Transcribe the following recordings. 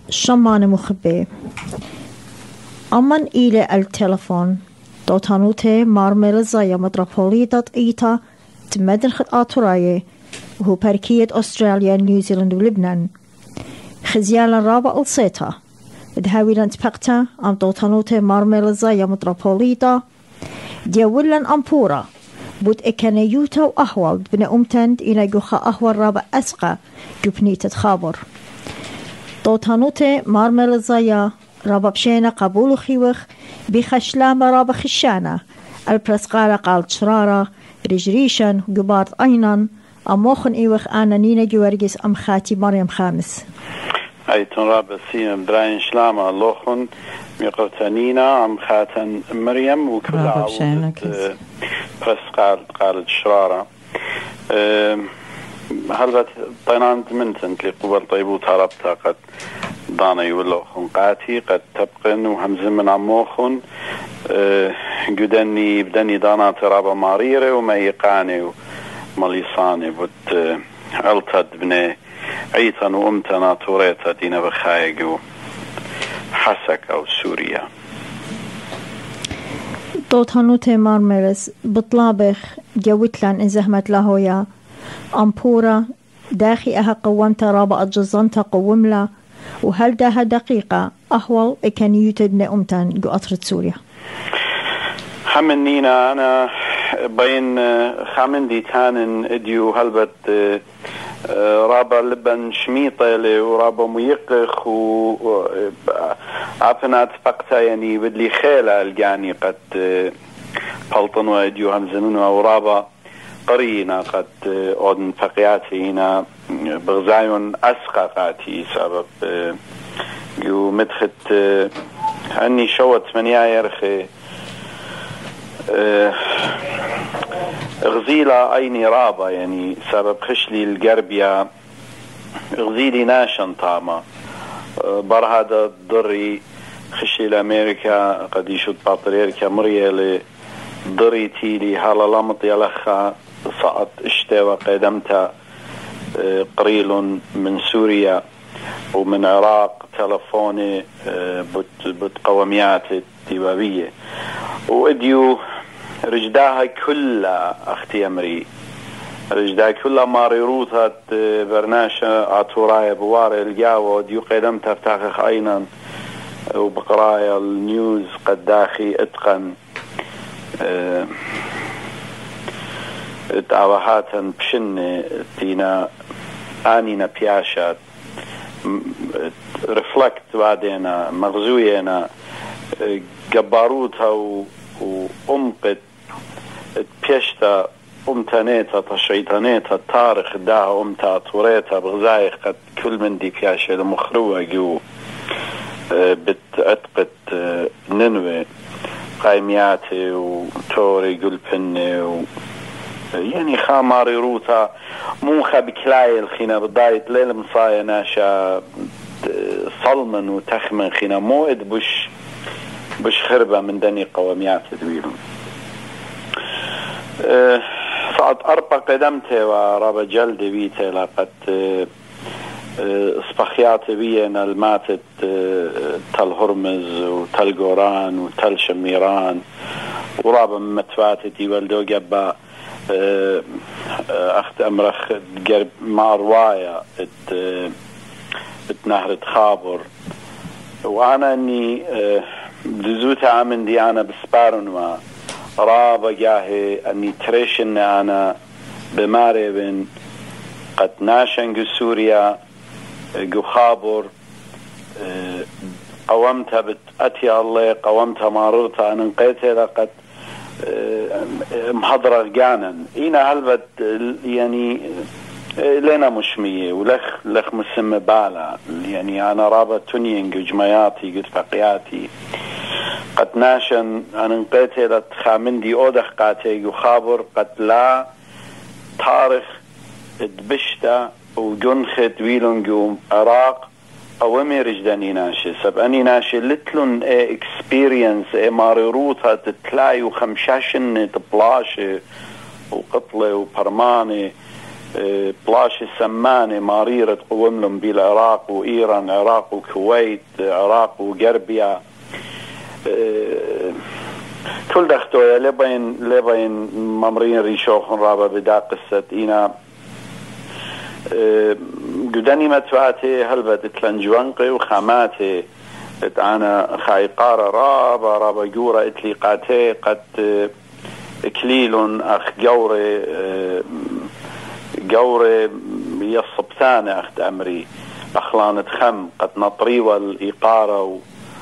شمان مخبي أمن إلى التلفون دوتانوته ميليس زايا متروبوليتا إيتا تمدن خط آتوراي وهو بركية أستراليا نيوزيلند ولبنان خزيالا رابع الصيتا دهاويلان تبقتا أم دوتانوته ميليس زايا متروبوليتا ديولن أمبورا بود إكانيوتا وأحوال بن أمتند إلى جوخا أحوال رابع أسقى جبنية خابور دوتانوته ميليس زايا رابع بشينا قبول خيوخ بخشلام رابع خشانة البرسقالة قال شرارة رجريشن جبارت أينان أموخن إيوخ أنا نينا جوارجس أم خاتي مريم خامس أيتون رابع سيم براين شلامة لوخن ميقرتانينا أم خاتن مريم وكل عودة برسقال قال شرارة هل طينان منتن لقبل طيبو تاربتا قد دانا يولوخن قاتي قد تبقن وهمز من عموخن قدني بدني دانا ترابا ماريري وما يقاني ومليصاني بود علتد بني عيتا وامتنا توريتا دينا بخايق حسك او سوريا دوتانوته ميليس بطلابخ جوتلان إن زهمت لهويا أمبورا داخي أها قومت رابع الجزنت قوملا وهل داها دقيقة أحوال كان يوتبن أمتان جو أطرد سوريا خمنينا أنا بين خمن ديتان اديو هلبت رابع لبن شميطة ورابع ميقخ وعفنات فقطة يعني بدلي خيلة الجاني قد بلطن واديو همزنون ورابع قرينا قد أودن فقياتينا بغزايون أسقاقاتي سبب يو مدخت أني شوت من يرخي غزيلة أيني رابا يعني سبب خشلي القربية غزيلي ناشن طاما برهاد ضري خشلي لأمريكا قد يشود بطريركا مريالي ضري تيلي هالا لمط يلخا صعد اشتوى وقدمتا قريل من سوريا ومن عراق تلفوني بتقوميات الدبابية واديو رجداها كلها اختي امري رجداها كلها ماريروثات برناشة عطورايا بواري الجاوة وديو قدم تفتاخخ اينا وبقرايا النيوز قداخي اتقن اتعوهاتا بشن تينا آنينا بياشات رفلكت بعدين مغزوينا جباروتها وأمقت بيشتا أمتانيتا تشيطانيتا تاريخ داها أمتا طوريتا بغزايق قد كل من دي بياشة المخروة جو بتأتقت ننوي قايمياتي وتوري قلبني يعني خاماري روتا موخا بكلاي الخينا بداية ليلة مصايا ناشا صلمن وتخمن خينا موئد بش خربة من دني قواميات دويلهم صعد أربع قدمتي ورابا جلد بيتي لقد صبخيات بينا الماتت تل هرمز وتل قوران وتل شميران ورابا متفاتتي والدو جبا أخت أمرخ قرب مع رواية بتنهر خابور وأنا أني بزوت عامن دي أنا بسبارن ما رابا جاهي أني تريشن أنا بماري بن قد ناشن جو سوريا جو خابور قومتها بتأتي الله قومتها ماررتها أنا نقيتها لقد محضرة جانا إينا هلبت يعني لنا مشمية ولخ مسمى بالا يعني أنا رابط تنينج وجمياتي قد فقياتي قد ناشن أنا نقيتي لتخامندي أودخ قاتي وخابر قد لا تاريخ دبشتا وجنخت ويلونجوم عراق قوامي رجداني ناشي سب أني ناشي لتلون اكسبيرينس ماريروتها تتلاي وخمشاشن تبلاشي وقطلة وبرماني بلاش السمانة مريرة قوملهم بالعراق وإيران، عراق وكويت، عراق وغربيا، كل دختويا لبين ممرين ريشوخن رابا بدا قصة إينا قداني متفاتي هلبت اتلنجوانقي وخاماتي انا خايقارة رابا جورة اتليقاتي قد اكليل اخ جوري يصبتان اخت امري اخلانة خم قد نطريوة الايقارة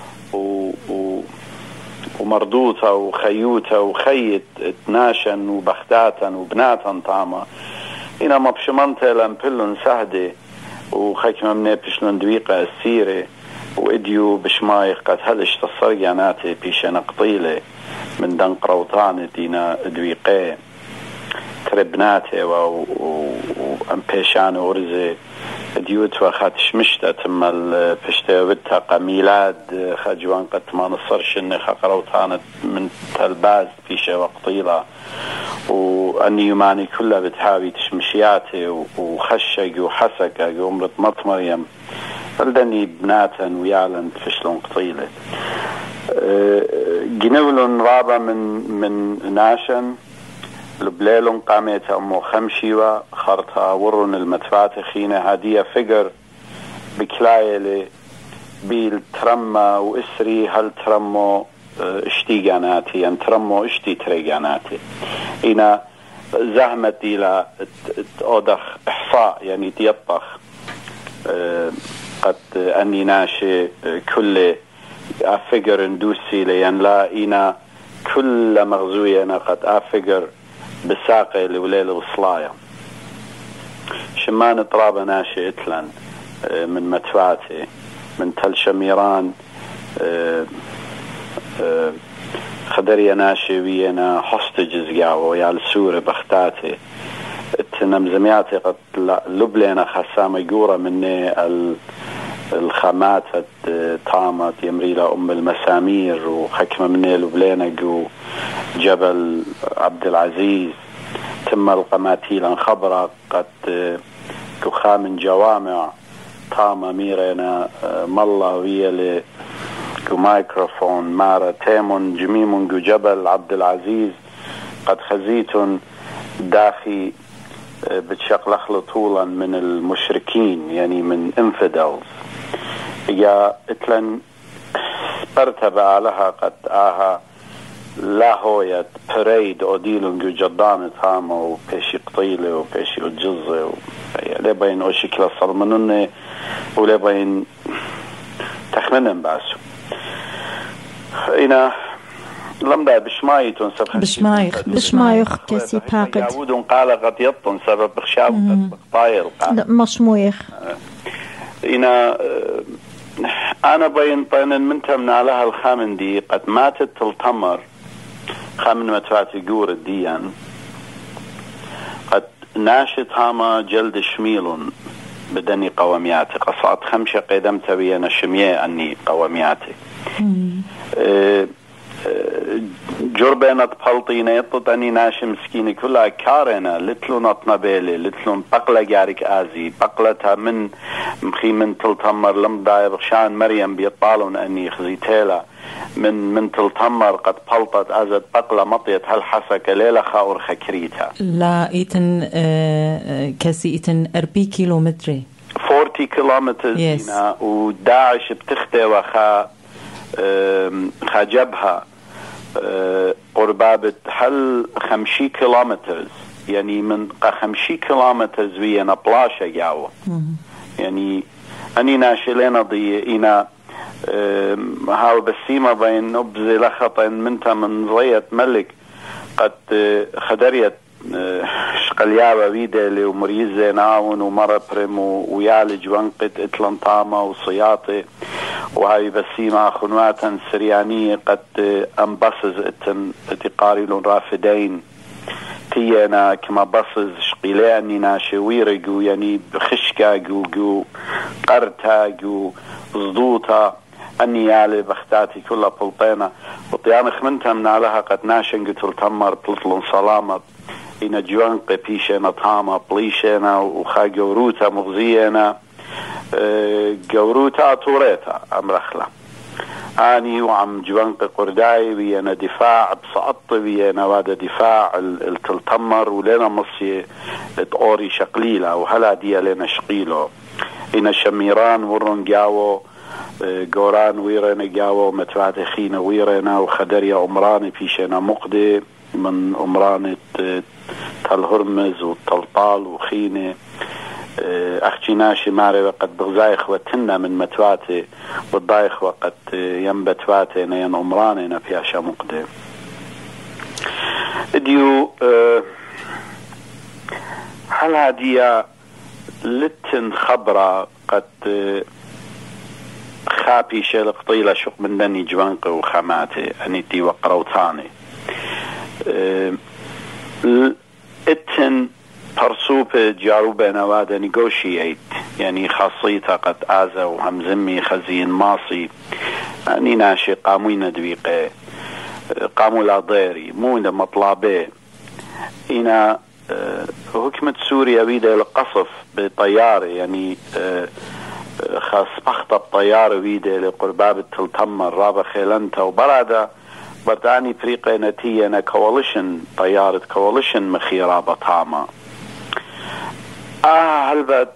ومردوطة وخيوتة وخيت ناشن وبختاتا وبناتا طعما إنا مبشمنتها لنبلن سهدة وخيكما مني بشلون دويقة السيرة وإديو بشمايق قد هلش تصرياناتي بيشان قطيلة من دنق روطانة دينا دويقة تربناتي وأمبيشان ورزي ديوت وخات شمشتا تم البشتاوتها قميلاد خاجوان قد ما نصرش اني خقروطانة من تلباز بيشا وقطيلة واني يماني كلها بتحاوي تشمشياتي وخشق وحسق ومرت مريم فلدني بناتا ويعلن فشلون قطيلة جنولون رابا من ناشن لبليلون قامت أمو خمشيوة خرطها ورن المتفاتخين هادية فقر بكلايلي بيل ترمى وإسري هل ترمو اشتيقاناتي يعني ترمو اشتي تريقاناتي إنا زهمت إلى أودخ إحصاء يعني تيطخ قد أني ناشي كل أفقر اندوسي لين لا إنا كل مغزوية أنا قد أفقر بساقي لوليل وصلايا شمان طرابة ناشي اتلن من متفاتي من تل شميران خدريا ناشي وينا هوستجز قاوة يال سورة بختاتي اتنم زمياتي قد لبلينا خسامة قورة مني الخامات طامت يمريلا أم المسامير وحكمة مني لبلينا قو جبل عبد العزيز تم القماتيلا خبرة قد كخام جوامع طامة ميرنا مالله ويلي كمايكروفون مارا تيمون جميمون جو جبل عبد العزيز قد خزيتون داخي بتشقلخل طولا من المشركين يعني من infidels يا اتلن برتبع لها قد آها لا هوية بريد أوديلون جو جدان تاما وبيشي قطيلة وبيشي أجزة لبين أوشي كلا صلمنون ولبين تخمنن باسو إنا لمدا بشمايتون بشمايخ كسي باقد يعودون قال قد يطن سبب بخشاو قد بقطايل مشمويخ إنا أنا بين طين منتم علىها الخامن دي قد ماتت تلتمر خامن متفاتي قور الديان قد ناشت هاما جلد شميل بدني قوامياتي قصات خمشة قدمت بينا شمية أني قوامياتي جربنا تبلطينا يططني ناشي مسكيني كلها كارنا لتلون اطنبيلي لتلون بقلة جارك آزي بقلتها من مخي من تلتمر لمضايا بخشان مريم بيطالون أني خزيتيلا من تلتمر قد بلطت أزد بقلة مطيت هالحسك ليلة خاور خكريتها لا إيتن كسي إيتن 40 كيلومتر 40 كيلومتر yes. وداعش بتختي وخا خجبها قربابة حل 50 كيلومتر يعني من 50 كيلومتر ويانا بلاشة جاوة يعني أني ناشلين ضي إنا هاو بسيمة بين نبزي لخطين منتا من ضية ملك قد خدريت شقليابة ويدالي ومريزة ناون ومرة برم ويالج وانقت اتلانطامة وصياطي وهاي بسيمة خنواتا سريانية قد انبصز اتقاريلون رافدين تيانا كما بصز شقيلاني ناشويرقو يعني بخشكا جو قرتا جو زدوتا أني يالي بختاتي كلها بلطينا وطيان خمنتها من عليها قد ناشن قتل تمر بلطلون سلامة إن جوانق بيشنا طامة بليشنا وخا جوروتا مغزينا جوروتا طوريتا أمرخلا أني وعم جوانق قرداي بينا دفاع بسقط بينا وهذا دفاع التلتمر ولنا مصي تقوري شقليلة وهلا دي لنا شقيلو إن شميران ورن جاوو جوران ويرنا جاوو متفاتخين ويرنا وخدريا عمران بيشنا مقدي من عمران تل هرمز وطلطال وخينة أختناشي ماري وقت بغزايخ وتنا من متواتي والضايخ وقت ينبتواتي نين عمراننا في عشا مقدم ديو هل هادية لتن خبرة قد خابي شلق طيلة شق من دني جوانق وخاماتي أنيتي وقروتاني اتن برسوب جاروبة نوادا نيغوشيات يعني خاصيتها قد آزا وهمزمي خزين ماصي يعني ناشي قاموين دويقة قاموا لا ضيري مو إذا مطلبه إنا حكمة سوريا بيدا القصف بطيارة يعني خاص بخطة بطيارة بيدا لقرباب التلتمر رابا خيلنتا وبرادة برداني فريقة نتيجة كواليشن طيارة كواليشن مخيرة بطامة هلبت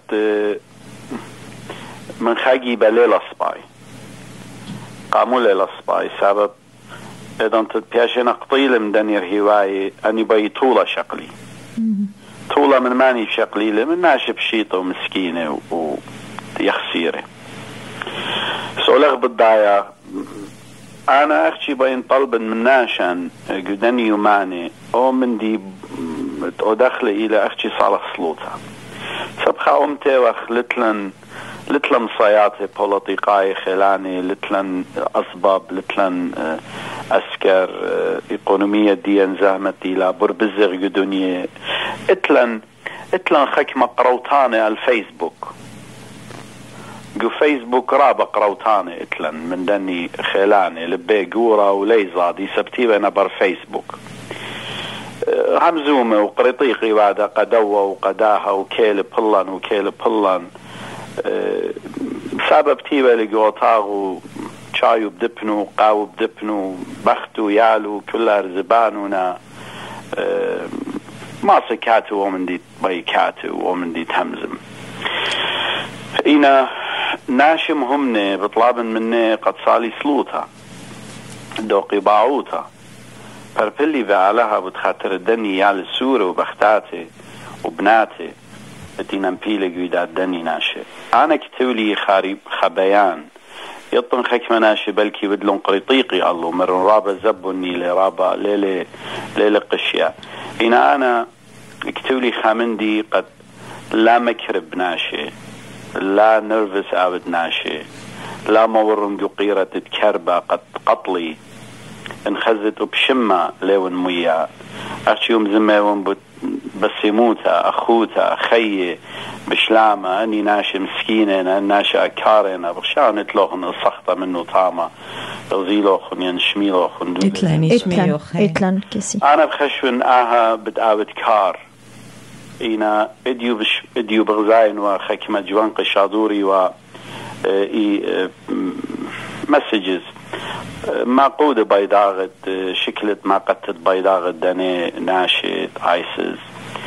من خاقي بليلة صباي قاموا ليلة صباي سبب إذا تتبياشنا قطيلة من دنيا هواية أني بي طولة شقلي طولة من ماني شقلي من ناشب شيطة ومسكينة ويخسيرة سؤالك بالضايا أنا أختي بين طلب من ناشن قدني يماني أو من دي أدخل إلى أختي صالح سلوطها سبخا أمتي وخ لتلن صياتي بوليتيقاي خلاني لتلن أسباب لتلن أسكر إقونومية ديان زهمتي لا بربزغ قدنية اتلن خكمة قروتاني على الفيسبوك جو فيسبوك رابا قروتاني اتلن من دني خلاني لبي قورة وليزا دي سبتيبه نبر فيسبوك همزومة وقريطيقي بعد قدوة وقداها وكيل بلان سبب تيبه لقوطاغو شايو بدبنو قاو بدبنو بختو يالو كلها رزبانونا ما سكاتو ومن دي بيكاتو ومن دي تهمزم إنا ناشم همني بطلاب مني قد صالي سلوطها دوقي باعوتها فربلي بعلها بتخاطر الدني يال السورة وبختاتي وبناتي اتينا مبيلة قويدة الدني ناشي أنا كتولي خبيان يطن خكمة ناشي بلكي بدلون قريطيقي الله مرن رابا زبني لرابا ليلة قشيا إنا أنا كتولي خامندي قد لا مكرب ناشي لا نرفس عبد ناشي لا مورن قيرة تتكربة قد قطلي انخزت بشمة لون ميا أرشيوم زميون بسيموتا أخوتا خيه بشلامة أني ناشي مسكينة ناشي أكارنا بخشان اتلوخن السخطة منه طامة غزيلوخن ينشميلوخن إتلان كسي أنا بخشون بدأوت كار إنا إديو بغزاين وخكمة جوانق الشادوري و مسجز معقودة بيضاغت شكلت ما قتت بيضاغت داني ناشط عيسز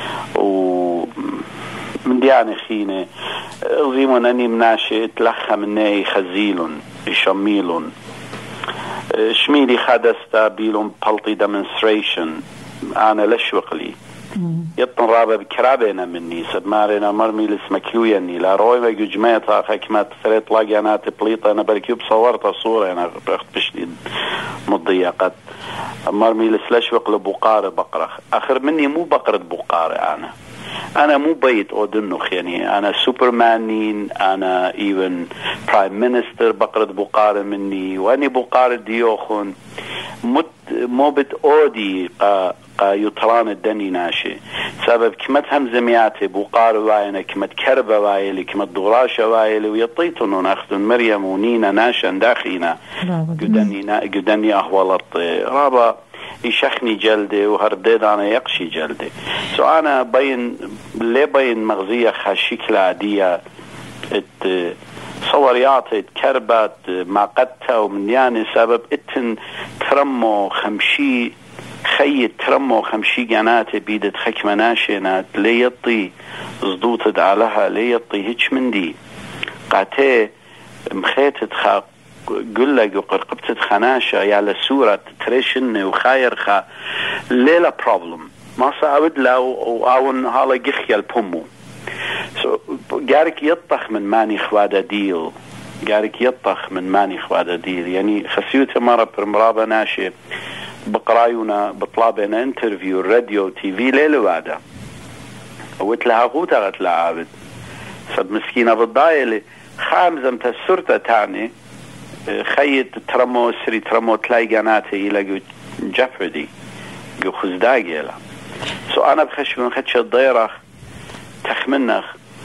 ومن دياني خينة غزيمون أني مناشط لخا مني خزيلون يشميلون شميلي خادستا بيلون بلطي ديمونستريشن أنا لشوقلي يطن رابا بكرابينا مني سبمارينا مرمي لسمكيويني لا روي ما جمعتها خكمات ثريت لاقيانات بليطة أنا بركيب صورتها صورة أنا بأخت بشديد مضيقة مرمي لسلشوق لبقارة بقرة آخر مني مو بقرة بقارة أنا مو بيت أودنخ يعني أنا سوبرمانين أنا إيفن برايم مينستر بقرة بقارة مني وأني بقارة ديوخون مو بت أودي يطران الدني ناشي سبب كمت همزمياتي بقار واينا كمت كربة وايلي كمت دغراشة وايلي ويطيتون ناخذون مريم ونينا ناشا داخينا قدني أهولت رابا يشخني جلدي وهرديد أنا يقشي جلدي. سو أنا بين مغزية خاشكلة عادية صور يعطي كربات ما قدتها ومن يعني سبب اتن ترمو خمشي خي ترمو خمشي جانات بيدت خكمة ناشينات ليطي زدوتد علىها ليطي هيش من دي قاتي مخيتت خا قلق وقرقبتت خناشة يالا سورة تريشن وخاير خا ليلا بروبلم ما ساود لا وآون هالا جخيا البومو قارك يطخ من ماني خوادة ديل قارك يطخ من ماني خوادة ديل يعني خسيوته مرة برمرابة ناشي بقرايونا بطلابنا انترفيو راديو تي في ليلة وادا وتلها غوتا غتلا عابد سب مسكينة بالضايلة خامزة متسرطة تعني خيط ترمو سري ترمو تلاي قناتي يلاقو جفردي قو خزداقي يلا سو أنا بخش من خدش الضيرخ تخمنخ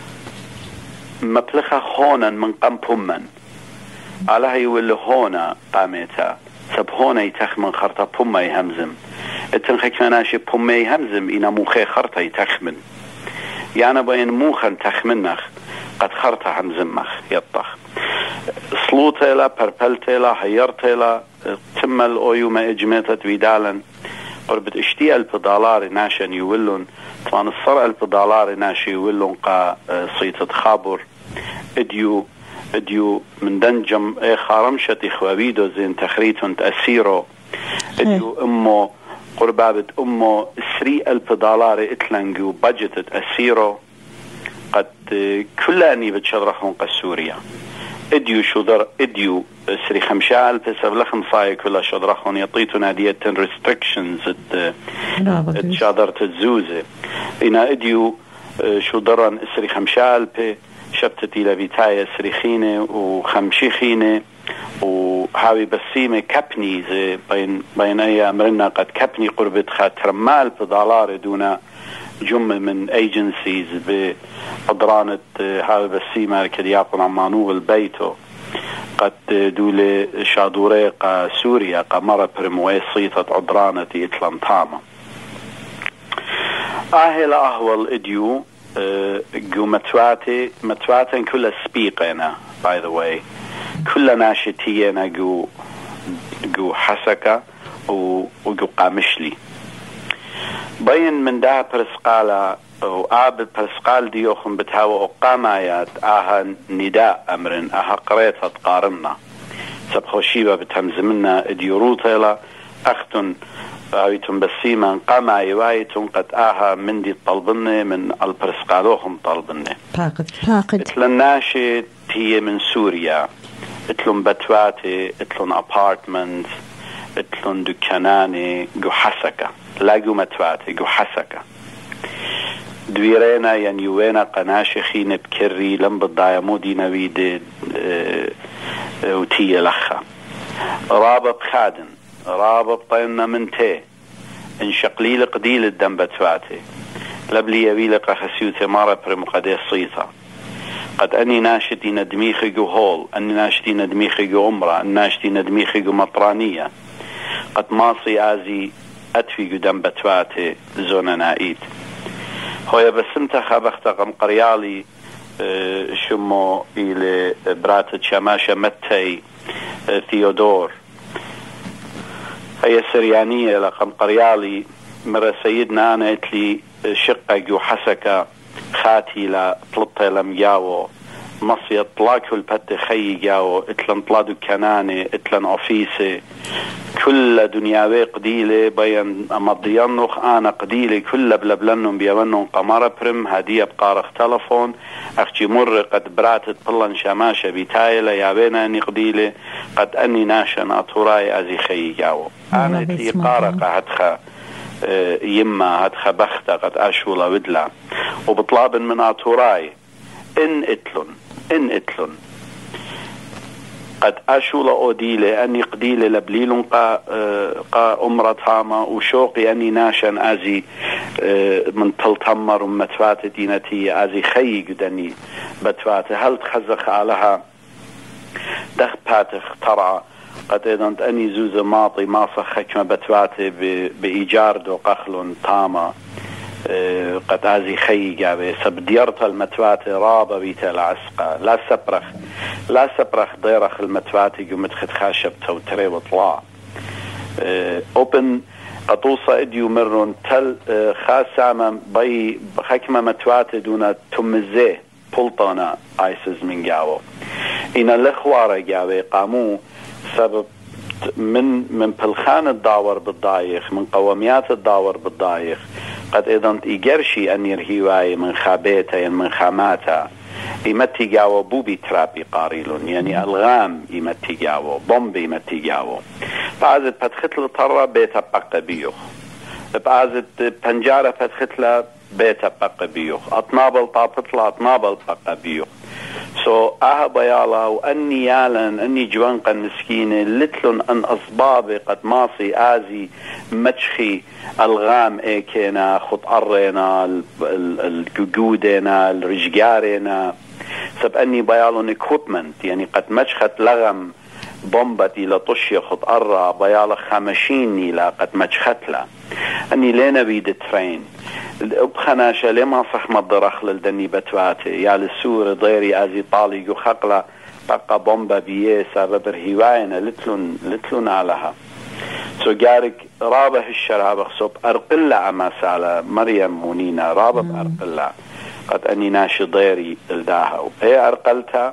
مبلخة خونا من قمبومن على هاي واللي هونا قامتها سب هونا يتخمن خرطة بوما يهمزم اتنخك مناشي بوما يهمزم إنا موخي خرطة يتخمن يعني بين موخن تخمنخ قد خرطة همزمخ يطخ صلوتيلا بربلتيلا حيرتيلا تم الأويو ما اجمتت فيدالا قربت اشتي $1000 ناشن يولون طبعا الصرع $1000 ناشي يولون قا صيتة خابور اديو من دنجم خارمشة خوابيدو زين تخريتون تأسيرو اديو امو قربابة امو $3,000 اتلنجو بجتت أسيرو قد كلاني بتشرحون قسوريا اديو شدر اديو سري 5,000 سبلخم صاي كلها شدرخون يطيتنا دية restrictions شادر تزوزة إنا اديو شدران سري 5,000 شبتتي لبيتاية سري خينة وخمشي خينة وهاوي بسيمة كبني زي بين اي امرنا قد كبني قربت خاتر مال $10 دون جمل من ايجنسيز بقدرانة هاوي بسيمة كدياقون عمانو البيتو قد دولة شادوري قا سوريا قا مرة برموي صيطة عدرانة إطلام تاما آهل أهوال إديو جو متواتن كل سبيقنا by the way كل ناشتينا جو حسكة وجو قامشلي بين من ده برسقالة وقابل برسقال ديوخم بتهاوى وقامايات آها نداء أمرن آها قريتها تقارننا سبخوشيبة بتهمزمنا ديوروتيلا أختن باويتم بسيما قاماي وايتم قد آها من دي طلبني من البرسقالوهم طلبني باقد اتلناشي هي من سوريا اتلن بتواتي اتلن ابارتمنت اتلن دكاناني جو حسكة لا جو متواتي جو حسكة دويرينا ينيوينا قناشخين بكري لم بالضايمو دي نويد وتي لخا رابط خادن رابط طينا من تي انشقلي لقديل الدم بتواتي لبلي يبي لقى خسيوتي مارا برمقادي صيطة قد أني ناشتي ندميخي جو هول أني ناشتي ندميخي جو عمرة أني ناشتي ندميخي جو مطرانية قد ماصي آزي أتفي جو دم بتواتي زونا نايد هو بسمت خبخت قم قريالي شمو إلى براتة شماشة متي ثيودور هي سريانية لقم قريالي مرة سيدنا أنا اتلي شقة جو حسكة خاتي لا طلطة لم ياو مصي اطلاق البت خي جاو اتلن طلادو كناني اتلن اوفيسي كل دنياوي قديلة بين مضيانوخ انا قديلة كل بلبلنهم بيمنهم قمارة برم هدية بقارخ تلفون اختي مر قد براتت بلن شماشة بيتايلة يابينا اني قديلة قد اني ناشن اطوراي ازي خي جاو انا اتلي قارقة هدخا يما هدخا بختة قد اشولا ودلا وبطلاب من اطوراي ان اتلن قد أشول أوديلي أني قديلي لبليلون قا أمرة هاما وشوقي أني ناشن أزي من تلتمر ومتفات دينتي أزي خي قدني بتفات هل تخزخ علىها دخ باتخ ترعى قد ايضا اني زوز ماطي ماصخ حكمة بتواتي بإيجار دو قخل طامة قد ازي خي جابي سبديرت المتواتي رابا بيتا العسقة لا سبرخ ضيرخ المتواتي قمت خد خاشب توتري وطلع اوبن قطوصة اديو مرون تل خاسامة بي حكمة متواتي دونا تمزيه بلطانا ايسز من جاوه إن الأخوار جاوي قاموا سبب من بلخان الداور بالضايخ من قوميات الداور بالضايخ قد ايضا إيجرشي أن يرهيواي من خابيتا من خاماتا إمتي جاوه بوبي ترابي قاريلون يعني ألغام إمتي جاوه بومبي إمتي جاوه بعضت بدختل طرة بيتا بقى بيوخ بعضت بنجارة بدختل بيتا بقى بيوخ أطنابل طابطلا أطنابل بقى بيوخ بيالا وأني يالن أني جوانقا مسكينة لتلن أن أصبابي قد ماصي آزي مجخي الغام ايكينا خط أرينا الجودينا الرجارينا سب أني بيالون equipment يعني قد مجخت لغم بومبتي لطشي خط أرى بيالا 50 لا قد مجخت لا أني لينا بيد ترين بخناشة لما صح مضرخ للدني بتواتي يا للسور ضيري ازي طالي يخقلا بقى بومبا بيه سبب رهيواينا لتلون علىها جارك رابه الشراب خصوب أرقلا أما سالة مريم مونينا رابه بأرقلا قد أني ناشي ضيري الداها وهي أرقلتها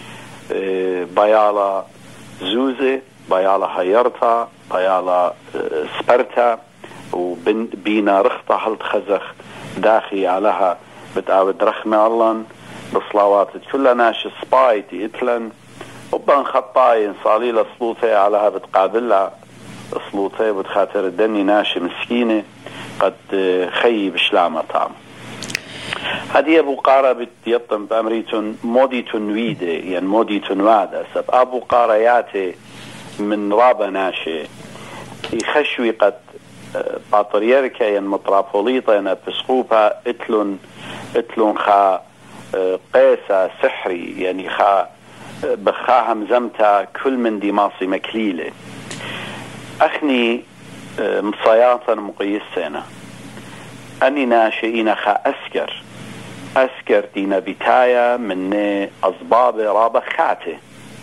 بيالا زوزة بيالا هيرتا بيالا سبرتا وبينا رخطة هلت خزخ داخي علىها بتعود رخمة الله بصلاوات كلها ناش سبايتي اتلن وبان خطاين صاليلة صلوتي علىها بتقابلها صلوتي بتخاطر الدني ناشي مسكينة قد خي بشلامة طعم هذه أبو قارة بتيطم بأمريتون مودي تنويدة يعني مودي تنوادة سب أبو قارياتي من رابة ناشي يخشوي قد باطريركا ين مطرابوليطا ين بسقوبها اتلون خا قيسة سحري يعني خا بخاها مزمتا كل من دي ماصي مكليلة أخني مصياطا مقيسينا أني ناشئين خا أسكر دينا بتايا من أصباب رابا خاتي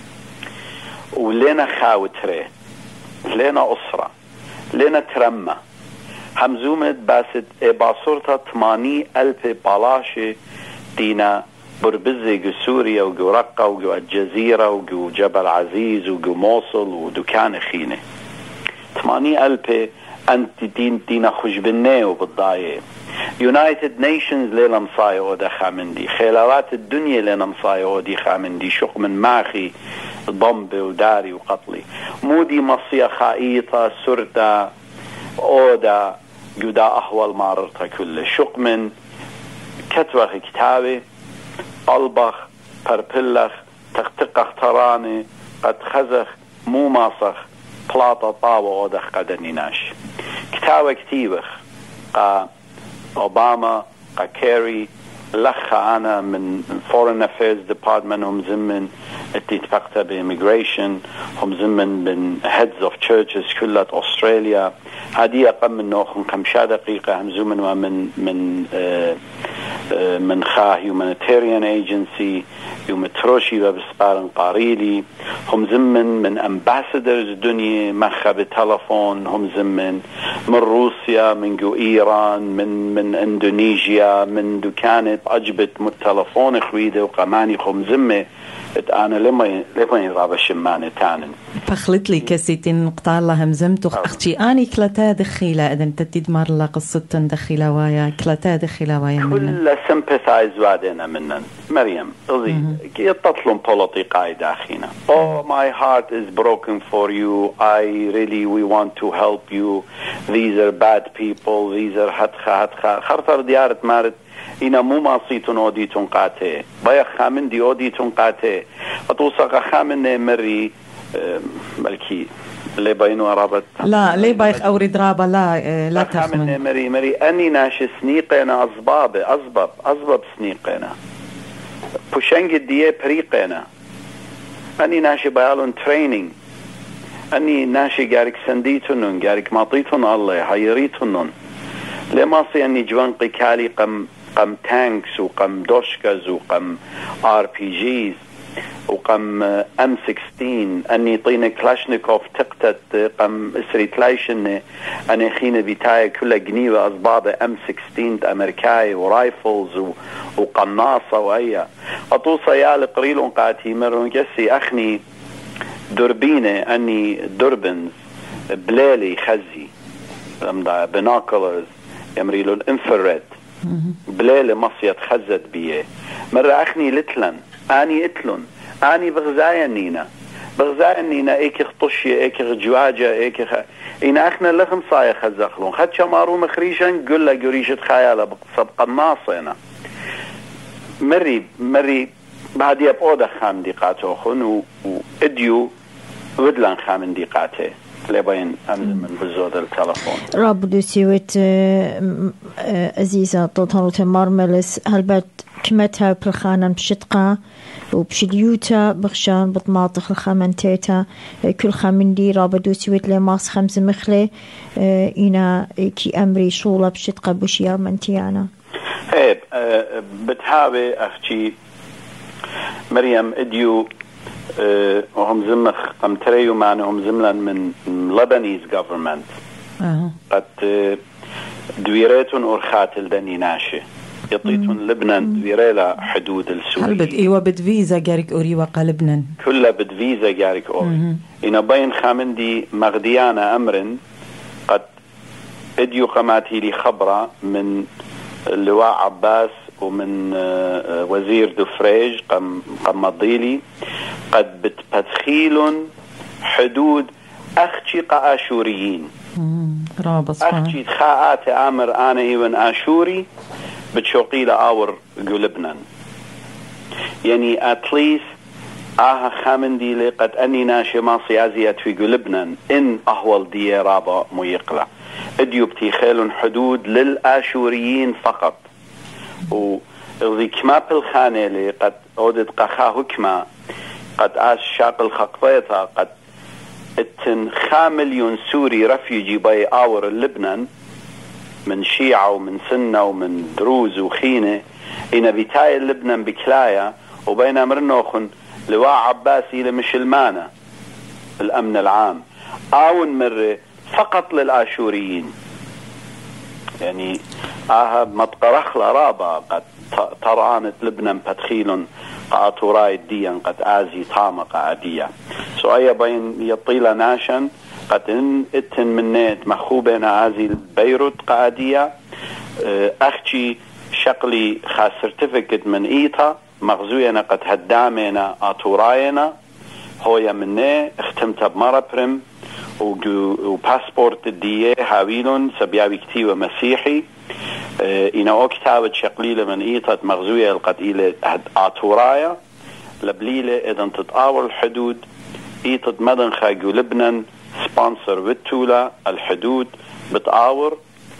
ولينا خاوتري لينا أسرة لنا ترمى همزومت باسد باصورتا 80,000 بالاشي دينا بربزي جو سوريا وجو رقة وجو الجزيرة وجو جبل عزيز وجو موصل ودكان خينة 80,000 أنت دينا خجبناه وبالضاية يونايتد نيشنز لنا مصايا ودا خامندي خلالات الدنيا لنا مصايا ودي خامندي شق من ماخي ضمبي وداري وقتلي مودي مصية خائطة سردة أودا جدا أحوال ماررتا كل شق من كتبخ كتابي قلبخ بربلخ تقتقخ تراني قد خزخ مو ماسخ بلاطة طاوة ودخ قدني ناش كتابة كتيبخ قا أوباما قا كيري لخ أنا من Foreign Affairs Department هم زمن اتفقت بإميغريشن هم زمن من Heads of Churches كلها أستراليا هذه أقل من نوخن كم دقيقة هم زمن من خا Humanitarian Agency يومتروشي وبسبارن قاريلي هم زمن من Ambassadors الدنيا مخا بتلفون هم زمن من روسيا من جو إيران من إندونيسيا من دكانة أجبت متلفون خويدة وقماني خم زمة أنا لما يراب الشمانة تانن فخلت لي كسيتين قطع الله همزمتو أختي أني كلتا دخيلة إذن تديد مار الله قصة دخيلة وايا كلتا دخيلة وايا كل sympathize وادنا منن مريم يتطلون بوليتيقاي داخينا Oh my heart is broken for you we want to help you these are bad people these are هتخا خرطر ديارة مارد إنا مو ماصيتون أوديتون قاته بايا خامن دي أوديتون قاته أتوصق خامن مري ملكي لي باينو رابط لا لي بايخ أوريد رابا لا تخمن مري أني ناش سنيقنا أصبب سنيقنا بوشنج ديه بريقنا أني ناش بايالون ترينينج أني ناشي جارك سنديتنن جارك ماطيتن الله حيريتنن لما صي أني جوانقي كالي قم تانكس وقم دوشكز وقم RPGs وقم M16 أني طين كلاشنيكوف تقتت قم إسريتلايشن أني خين بيتاي كل جنيوة أصبابة M16 أمريكاي ورايفلز وقناصة وأي أطوصة يالي قريلون قاتي مرون جسي أخني دربينة أني دربنز بلالي خزي بناكلرز يمريلو الانفراد بلالي مصيت خزت بيه مرة أخني لتلن أني اتلن أني بغزايا نينا إيكي خطشي إيكي جواجة إيكي إن أخنا لخم صايا خزخلون خد شمارو مخريشا قل لا قريشة خيالة بقصب قناصينا مري بعد يبقى خام ديقاته خن وإديو ودلان خام ديقاته لبين أمز من بزود التلفون راب دوسيوت عزيزة طوطانوت مارملس هل بعد كمتها بالخانة بشتقة وبشليوتا بخشان بطماطخ الخامنتيتا كل خامندي راب دوسيوت لماس 5 مخلة إنا كي أمري شولة بشتقة بشيار منتيانا هيب بتحاوي أختي مريم إديو وهم زمخ قم تريو معنهم زملا من Lebanese government قد دويراتون أرخات الدني ناشي يطيتون لبنان دويريلا حدود السوري هل بد إيوة بد فيزا جارك أوري وقا لبنان كلها بد فيزا جارك أوري إنا بين خامندي مغديانا أمرن قد إديو قماتي لي خبرة من اللواء عباس ومن وزير دفريج قم مضيلي قد بتدخيل حدود أختي آشوريين أختي خاءات آمر أنا إيوان آشوري بتشوقي لآور لبنان يعني أتليس خامندي لي قد أني ناشي ما سيازيات في لبنان إن أهول دي رابا ميقلع اديو بتيخيلون حدود للآشوريين فقط وذي كما بالخانة لي قد أودت قخا هكما قد آس شاق الخقبيطة قد اتن 5 مليون سوري رفيجي باي آور لبنان من شيعة ومن سنة ومن دروز وخينة إنا بيتاي لبنان بكلايا وبين مرنوخن لواء عباسي لمشلمانة الأمن العام آون مرة فقط للآشوريين يعني متقرخ لرابا قد طرانت لبنان بتخيل قاطوراي ديان قد آزي طامة قادية سوايا بين يطيل ناشن قد اتن منيت مخوبنا آزي بيروت قادية أختي شقلي خاص سيرتيفيكت من إيطا مغزوينا قد هدامنا آطوراينا هويا مني اختمت بمرة برم وباسبورت الدية هاويلون سبياوي كتيوة مسيحي إنا أكتابت شقليلة من إيطة مغزوية القتيلة آطورايا لبليلة إذن تتآور الحدود إيطة مدن خاقو لبنان سبانسر بالتولة الحدود بتآور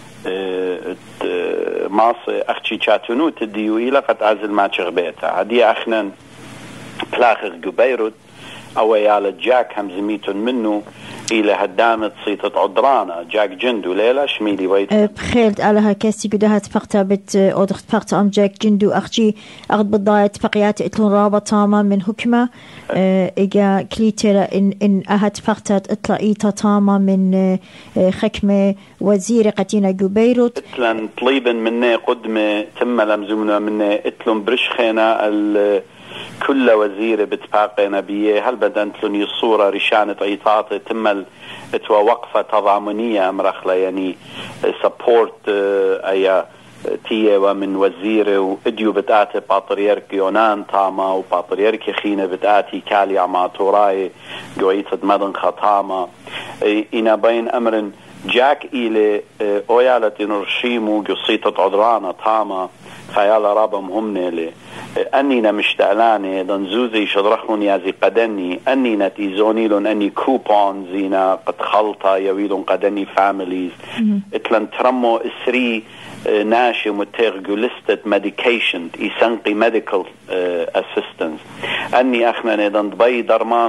ماصي أختي شاتونو تديو إلى قد عزل ما تشغبيتها هدي أخنا بلاخر بيروت أو يالا جاك هم زميتون منه إلى هدامة صيتة عدرانة جاك جندو ليلة شميلي ويت بخيلت على هكاسي قدها تفقتا بت أودخت فقتا أم جاك جندو أختي أخذ بالضاية تفقيات إتلون رابطاما من حكمة إجا كليتلا إن أهت فقتا إطلعيتا تاما من خكمة وزير قتينا جبيروت إتلن طليبا مني قدمة تم لمزمنا مني إتلون برشخينا كل وزير بتباقينا بيه هل بدنتلون الصورة رشانة عيطات تم وقفة تضامنية مرخلة يعني سبورت أي تيه ومن وزير وإديو بتآتي بطريرك يونان تاما وبطريرك خينة بتآتي كالي عماتوراي جويتة مدن خطاما إنا بين أمر جاك إلي أويالة نرشيمو قصيتة عدرانة تاما خيال رابم هم نيلي أنينا مشتعلاني دنزوزي شدرخون يازي قدني أنينا تيزونيلون أني كوبونزينا قد خلطة يويلون قدني فاميليز اتلن ترمو اسري ناشي متغيو لستة ميديكيشن يسنقي ميديكال اسيستنس أني أخنا ندن دبي درمانا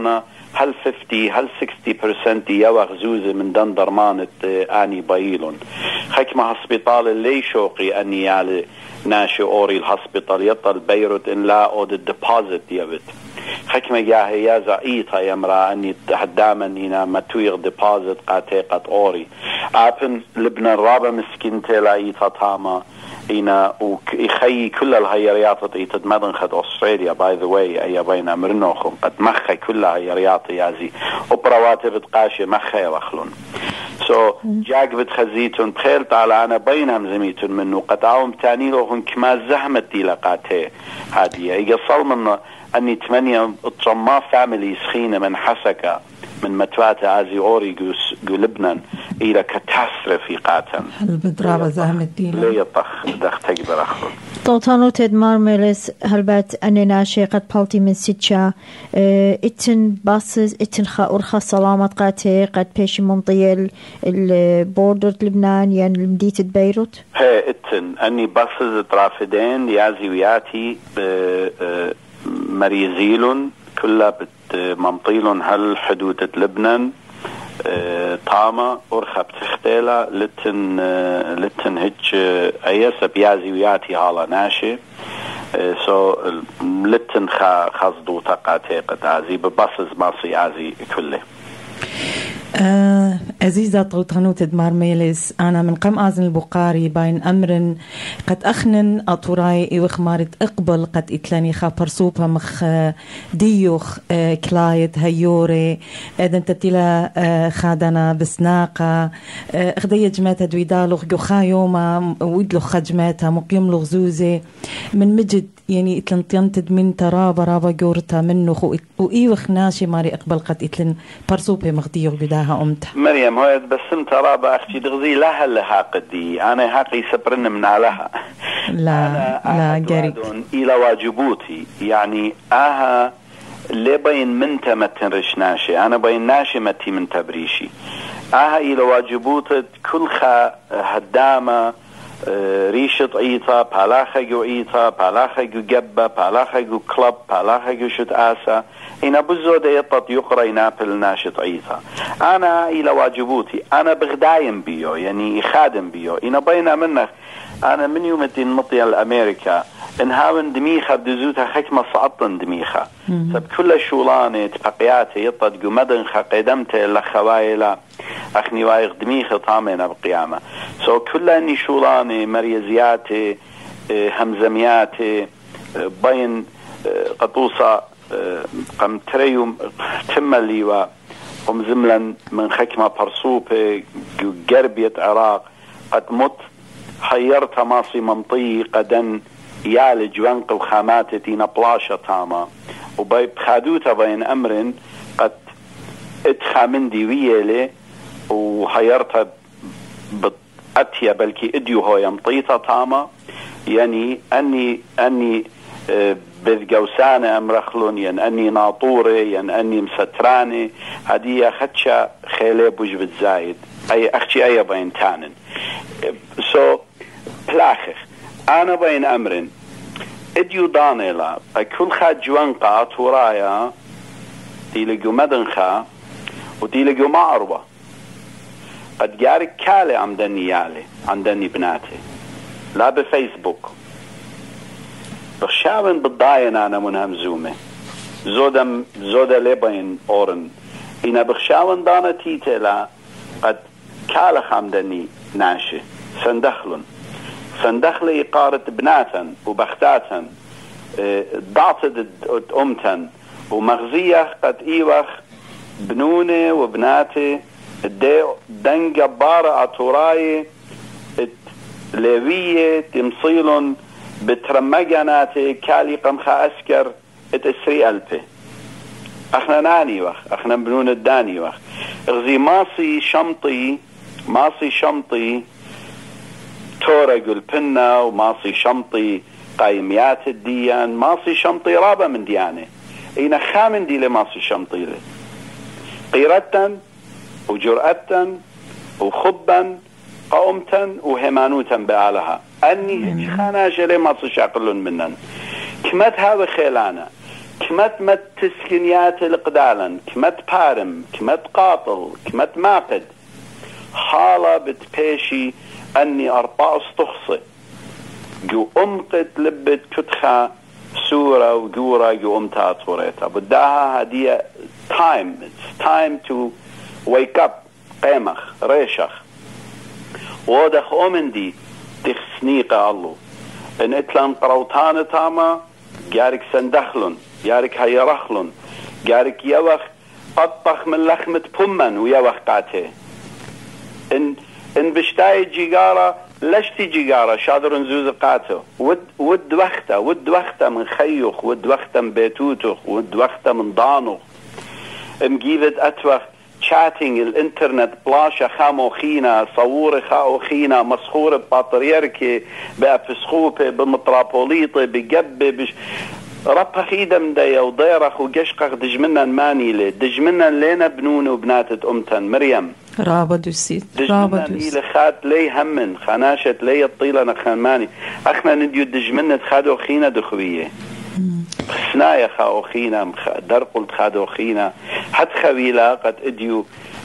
هل 50 هل 60% يوغ زوزة من دن درمانة آني بايلون خكمة هسبيطال اللي شوقي أني يالي ناشي أوري الهسبيطال يطل بيروت إن لا أود الديبازيت يبت خكمة جاهي يا زعيطة يمرا أني هداما إنا متويغ ديبازيت قاتيقة أوري أبن لبنان رابع مسكين تلا إيطا تاما إنا ويخي كل الهيريات إيتد مدن خد أستراليا باي ذا واي أي بين أمرنوخم قد مخي كل هيريات يازي وبرواتب تقاشي مخي وخلون جاك بتخزيتون بخيلت على أنا بينهم زميتون منه قد عاوم تاني لهم كما زهمت دي لقاته هادية يقصل من أني 8 اطرما فاميلي سخينة من حسكة من متوات عازي أوريغوس لبنان إلى كاتاستروفي قاتم هل بدرابة زهمت دي ليه دخ تقبر أخذ طوطانو تدمار ميلس هلبات أننا شيقت بالتي من سيتشا اتن باسز اتن خاورخا سلامة قاتي قد بيش منطية البوردر لبنان يعني المدينة بيروت هي اتن أني باسز طرافدين يازي وياتي مريزيلون كلها ممطيلون هل حدود لبنان طامة أرخب تختيلة لتن هج أيسا بيازي وياتي هالا ناشي لتن خصدو تقاتي قد عزي ببصز ماصي عزي كله عزيزة طوطانو تدمار ميلس أنا من قم آزن البقاري باين أمر قد أخنن أطوراي إيوخ مارد أقبل قد إتلاني خابر سوبا مخ ديوخ كلايت هيوري إذن تتلا خادنا بسناقة أخدية جماتا دويدالوخ جوخا يوما ويدلوخ خجماتا مقيم لغ زوزي من مجد يعني إتلن تينتد من رابا جورتا منه وإيوخ ناشي ماري أقبل قد إتلن برسوبة مغديوخ بداها أمتا مريم هو بسم ترابا أختي دغزي لها لها قدي أنا حقي سبرن من علىها لا جريك إلى واجبوتي يعني اللي بين من تمتن رش ناشي أنا بين ناشي متي من تبريشي إلى واجبوتت كل هدامة ريشة عيطة بالاخة جو عيطة بالاخة جو جبة بالاخة جو كلب بالاخة جو شت آسا إنا بزودة يطط يقرأ نابل ناشط عيطة أنا إلى واجبوتي أنا بغدايم بيو يعني خادم بيو إنا بينا منك أنا من يوم الدين مطيا الأمريكا إنهاون دميخة بدزوتها حكمة صعطن دميخة سب كل شولانة تقياتي يطط جو مدنخة قدمته لخوايلة أخني وايغ دميخة طامنة بقيامة كل أني شولانة مريزياتي همزمياتي بين قطوصة قم تريوم تملي وقم زملا من حكمة برسوبة قربية عراق قد مت حيرت ماصي منطي قدن يالج وانق وخاماتي نبلاشة تاما وبخادوتا بين أمر قد اتخامندي ويلي وحيرتها بأتيا بلكي اديو هو يمطيطة تاما يعني أني بذقوسانة أمرخلون يعني أني ناطوري يعني أني مستراني هدية خدشة خيلي بوجبت زايد أي أختي أي بين تانن بلاخخ أنا بين أمر اديو دانيلا كل خاد جوانقا تورايا دي لقو مدنخا ودي لقو معروة قد جارك كالي عمدني يالي عمدني بناتي لا بفيسبوك بخشاون بالضاين أنا منهم زومة زودة لبين أورن إنا بخشاون دانا تيتلا قد كالخ عمدني ناشي سندخل إقارة بناتا وبختاتا ضعتد أمتا ومغزية قد إيوخ بنوني وبناتي دن جبارة أطوراي لوية تمصيل بترمجناتي كالي قمخا أسكر اتسري ألبي احنا ناني وخ احنا بنون الداني وخ اغزي ماصي شمطي تورق البنة وماصي شمطي قايميات الديان ماصي شمطي رابع من ديانه اينا خامن دي لماصي شمطي له قيرة وجرأة وخبا قومتا وهمانوتا بعالها أني خانا جلي ماصي شاقلون منن كمت هذا خيلانا كمت مت تسكنيات القدالا كمت بارم كمت قاطل كمت ماقد حالة بتبيشي أني أربع استخصي جو أمقت لبت كتخا سورة وجورة جو أمتا طوريتا بداها هدية it's time to wake up قيمخ ريشخ ودخ أمندي تخسنيقة الله إن إتلان قروتان تاما جارك سندخلن جارك هيرخلن جارك يوخ قطخ من لخمة بمن ويوخ قاته إن بشتاي جيجارة لشتي جيجارة شادر نزوز قاته ود وقته من خيوخ ود وقته من بيتوتخ ود وقته من ضانخ مجيبت أتوخ chatting الانترنت بلاشة خاموخينا صور خاوخينا مسخورة ببطريركي بأفسخوبة بمطرابوليطة بجبة ربها خيدة من دايا وضيرخ وقشقخ دجمنا مانيلة دجمنا لينا بنون وبناتت أمتن مريم رابدو السيد دجمنا نيلة خات لي همن خاناشت لي الطيلة نخانماني أخنا نديو دجمنا خادو خينا دخوية خسنايا خاوخينا درقل خادوخينا حد خويلا قد اديو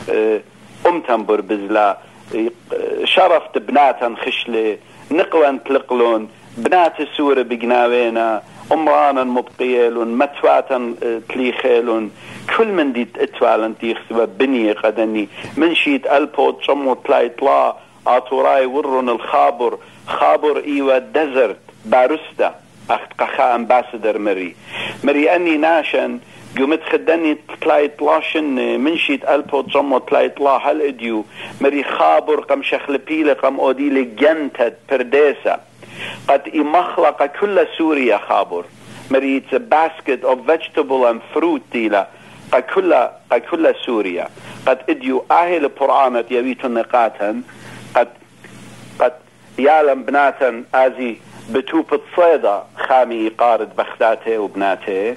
أمتن بربزلا شرفت بناتا خشلة نقوان تلقلون بنات السورة بقناوينا أمرانا مبقيلون متواتا تليخيلون كل من دي اتوالن تيخسوا بنية قدني من شيت ألبوت شمو تلاي طلا آتوراي ورون الخابر خابر إيوة دزرت باروستا أخت قخا أمباسدر مري أني ناشن قمت خدني تلاي طلاشن من شيت ألبوت شمو تلاي طلا هل اديو مري خابر قم شخلبيلة قم أوديلي جنتت پرديسة قد مخلق كل سوريا خابر مريت basket of vegetable and fruit ديلا قد كل سوريا قد اديو اهل قرآنت يبيتو نقاتا قد يعلم بناتا ازي بتوبة صيدا خامي قارد بختاته وبناته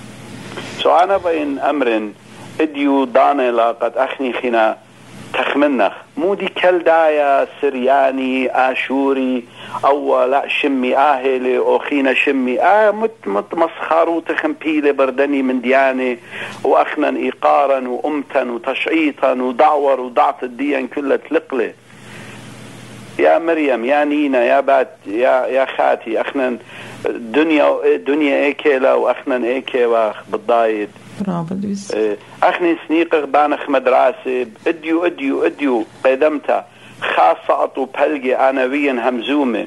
انا بين امر اديو دانيلا قد اخني خنا تخمنخ مودي كلدايا سرياني آشوري أو لا شمي آهلي أو خينا شمي مت مسخارو تخمبيلي بردني من دياني وأخنا إيقارا وأمتا وتشعيطا ودعور ودعت الدين كلها تلقلي يا مريم يا نينا يا بات يا خاتي أخنا دنيا إيكيلا وأخنا إيكي بالضايد أخني سنيقغ بانخ مدراسة اديو قدمتا خاصة أطو بلغي آنويا همزومة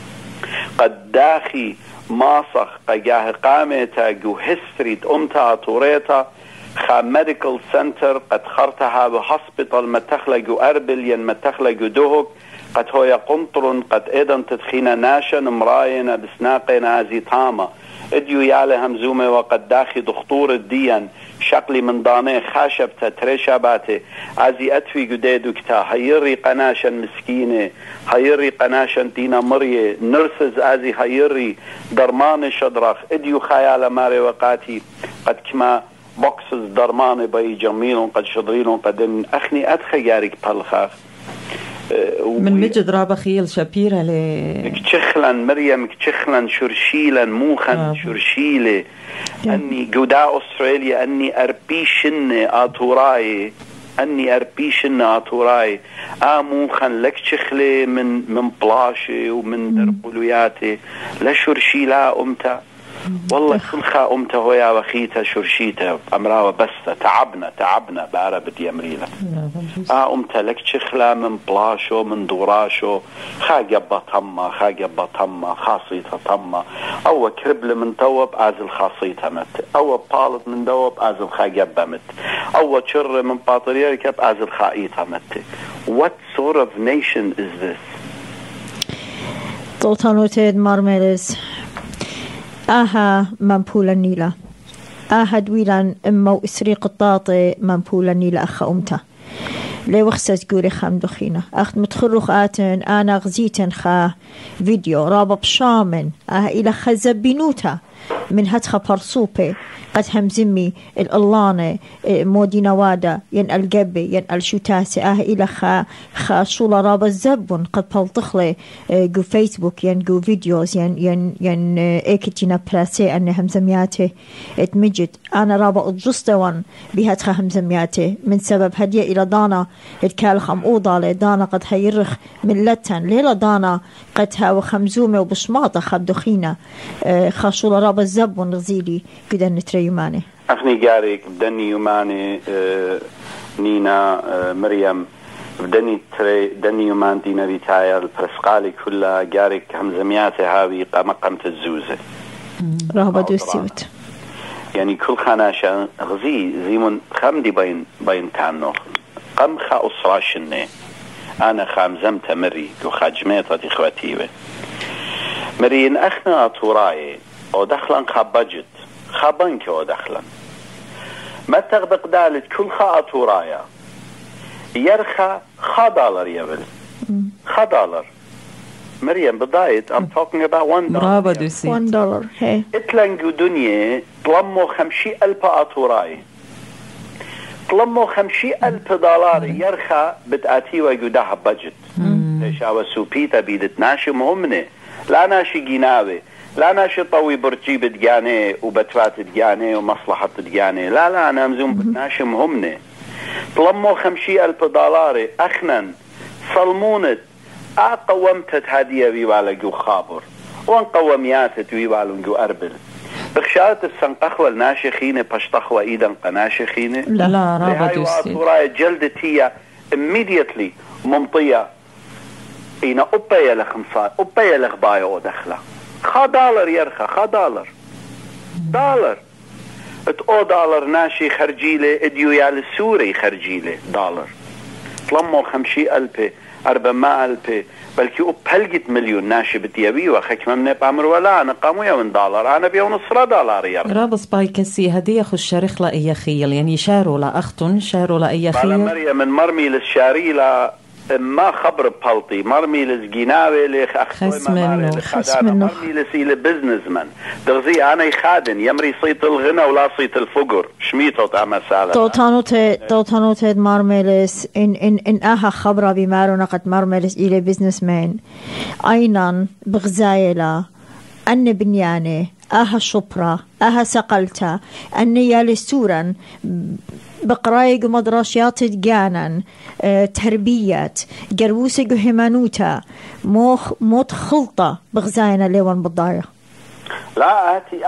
قد داخي ماسخ قجاه قامتا جو هستريت أمتا طوريتا خا ميديكال سنتر قد خرتها بهوسبيتال متخلقو أربلين متخلقو دوهك قد هو قنطر قد ايضا تدخينا ناشا مراينا بسناقنا هذه طامة اديو يالي همزومة وقد داخي دخطور الدين شقلي من داني خاشبتا تريشاباتي عزي اتفي قديدو كتا هيري قناشا مسكينة هيري قناشا دينا مرية نرسز ازي هيري درمان شدرخ اديو خيال ماري وقاتي قد كما بوكسز درمان باي جميلون قد شدريلون قد اخني ادخيارك بالخاخ من مجد رابا خيل شابيرة كتشخلا مريم كتشخلا شرشيلا موخا شرشيلة أني قداء أستراليا أني أربيشن آتوراي أني أربيشن آتوراي موخا لك تشخلي من بلاشي ومن درقلوياتي لا شرشيلا أمتا والله كنخا أمتا هويا وخيتا شرشيتا أمراوة بس تعبنا بعربة يمريلا أمتا لك تشخلا من بلاشو من دوراشو خاقبا تما خاصيتا تما أو كربل من دوب أزل خاصيتا مت أو بالط من دوب أزل خاقبا مت أو شر من باطريركب أزل خائيتا مت. What sort of nation is this? Toltanoted Marmelis منبولا نيلا دويلان امو اسريق الطاطي منبولا نيلا اخا امتا لي وخسس قولي خام دخينة اخت متخرخ آتن انا غزيتن خا فيديو رابا بشامن الى خزبينوتا من هتخا برصوبة قد همزمي الألانة مودي نوادا ين الجبي ين الشتاسة إلى خا شولا رابا الزبون قد بلطخلي جو فيسبوك ين جو فيديوز ين إيكتينا براسي أن همزمياته اتمجد أنا رابا أجستوان بهتخا همزمياته من سبب هدية إلى دانا الكالخ أم أوضالي دانا قد هيرخ من لتن ليلة دانا قد هاو خمزومة وبشماطة خبدخينة خاشولا رابا الزبون غزيلي قدن نتري يماني أخني جارك بدني يماني نينا مريم بدني يمان دينا ريتاير البرسقالي كلها جارك همزمياتي هاوي قمقمت الزوزة رهبة دوسيوت يعني كل خاناشا غزي زيمون خمدي بين تانو قم خا أسراشني أنا خامزمت مري وخاجميطة إخواتيوه مرين أخنا طوراي أو دخلا خبجت خبنك أو دخلا ما تغدق دالت كل خا طورايا يرخى $1 يبل $1 مريم بدايت I'm talking about $1 هي اتلنجو دنيا طلمو 50,000 أطوراي طلمو $50,000 يرخى بتأتي ويقودها بجت ليش أو سوبيتا بيدت ناشي مهمنة لا ناشي جيناوي لا ناشي طوي برجي بتجاني وبتفات تجاني ومصلحة تجاني لا أنا مزوم بتناشي مهمنة طلمو $50,000 أخنا صلمونت قومتت هدية بيوالا جو خابر وان قومياتت بيوالا جو أربل بخشات السنقخوة الناشخينة بشتخوة إيدا قناشخينة لا رابط وراي جلدتية immediately ممطية إينا أبايا لخمسات أبايا لخبايا ودخلة $1 يرخى $1 $1 ناشي خرجيلة اديويا للسوري خرجيلة $1 طلمو 50,000 400,000 بلكي أبهلقت مليون ناشي بتيابي وخك ممنع بأمر ولا أنا قامويا من $1 أنا بيو $1 يرى رابص باي كسي هدية خش شارخ لا أي خيل يعني شارو لا أختن شارو لا أي خيل مريم من مرمي للشاري لا ما خبر بحلطي مرمي لسجيناوي لخ خس منه مرمي لسيل بزنسمان دغزي أنا يخادن يمري صيت الغنى ولا صيت الفقر شميتو تعمل سالة توتانوت مرميلس إن أها خبرة بمارو قد مرميلس إلى بزنسمان أيضا بغزايلا أن بنيانه أها شبرة أها سقلتا أن يالسورا بقرايق مدرسيات جانا تربيات جروسي همانوتا موت خلطة بغزاينا ليوان بالضايا لا هاتي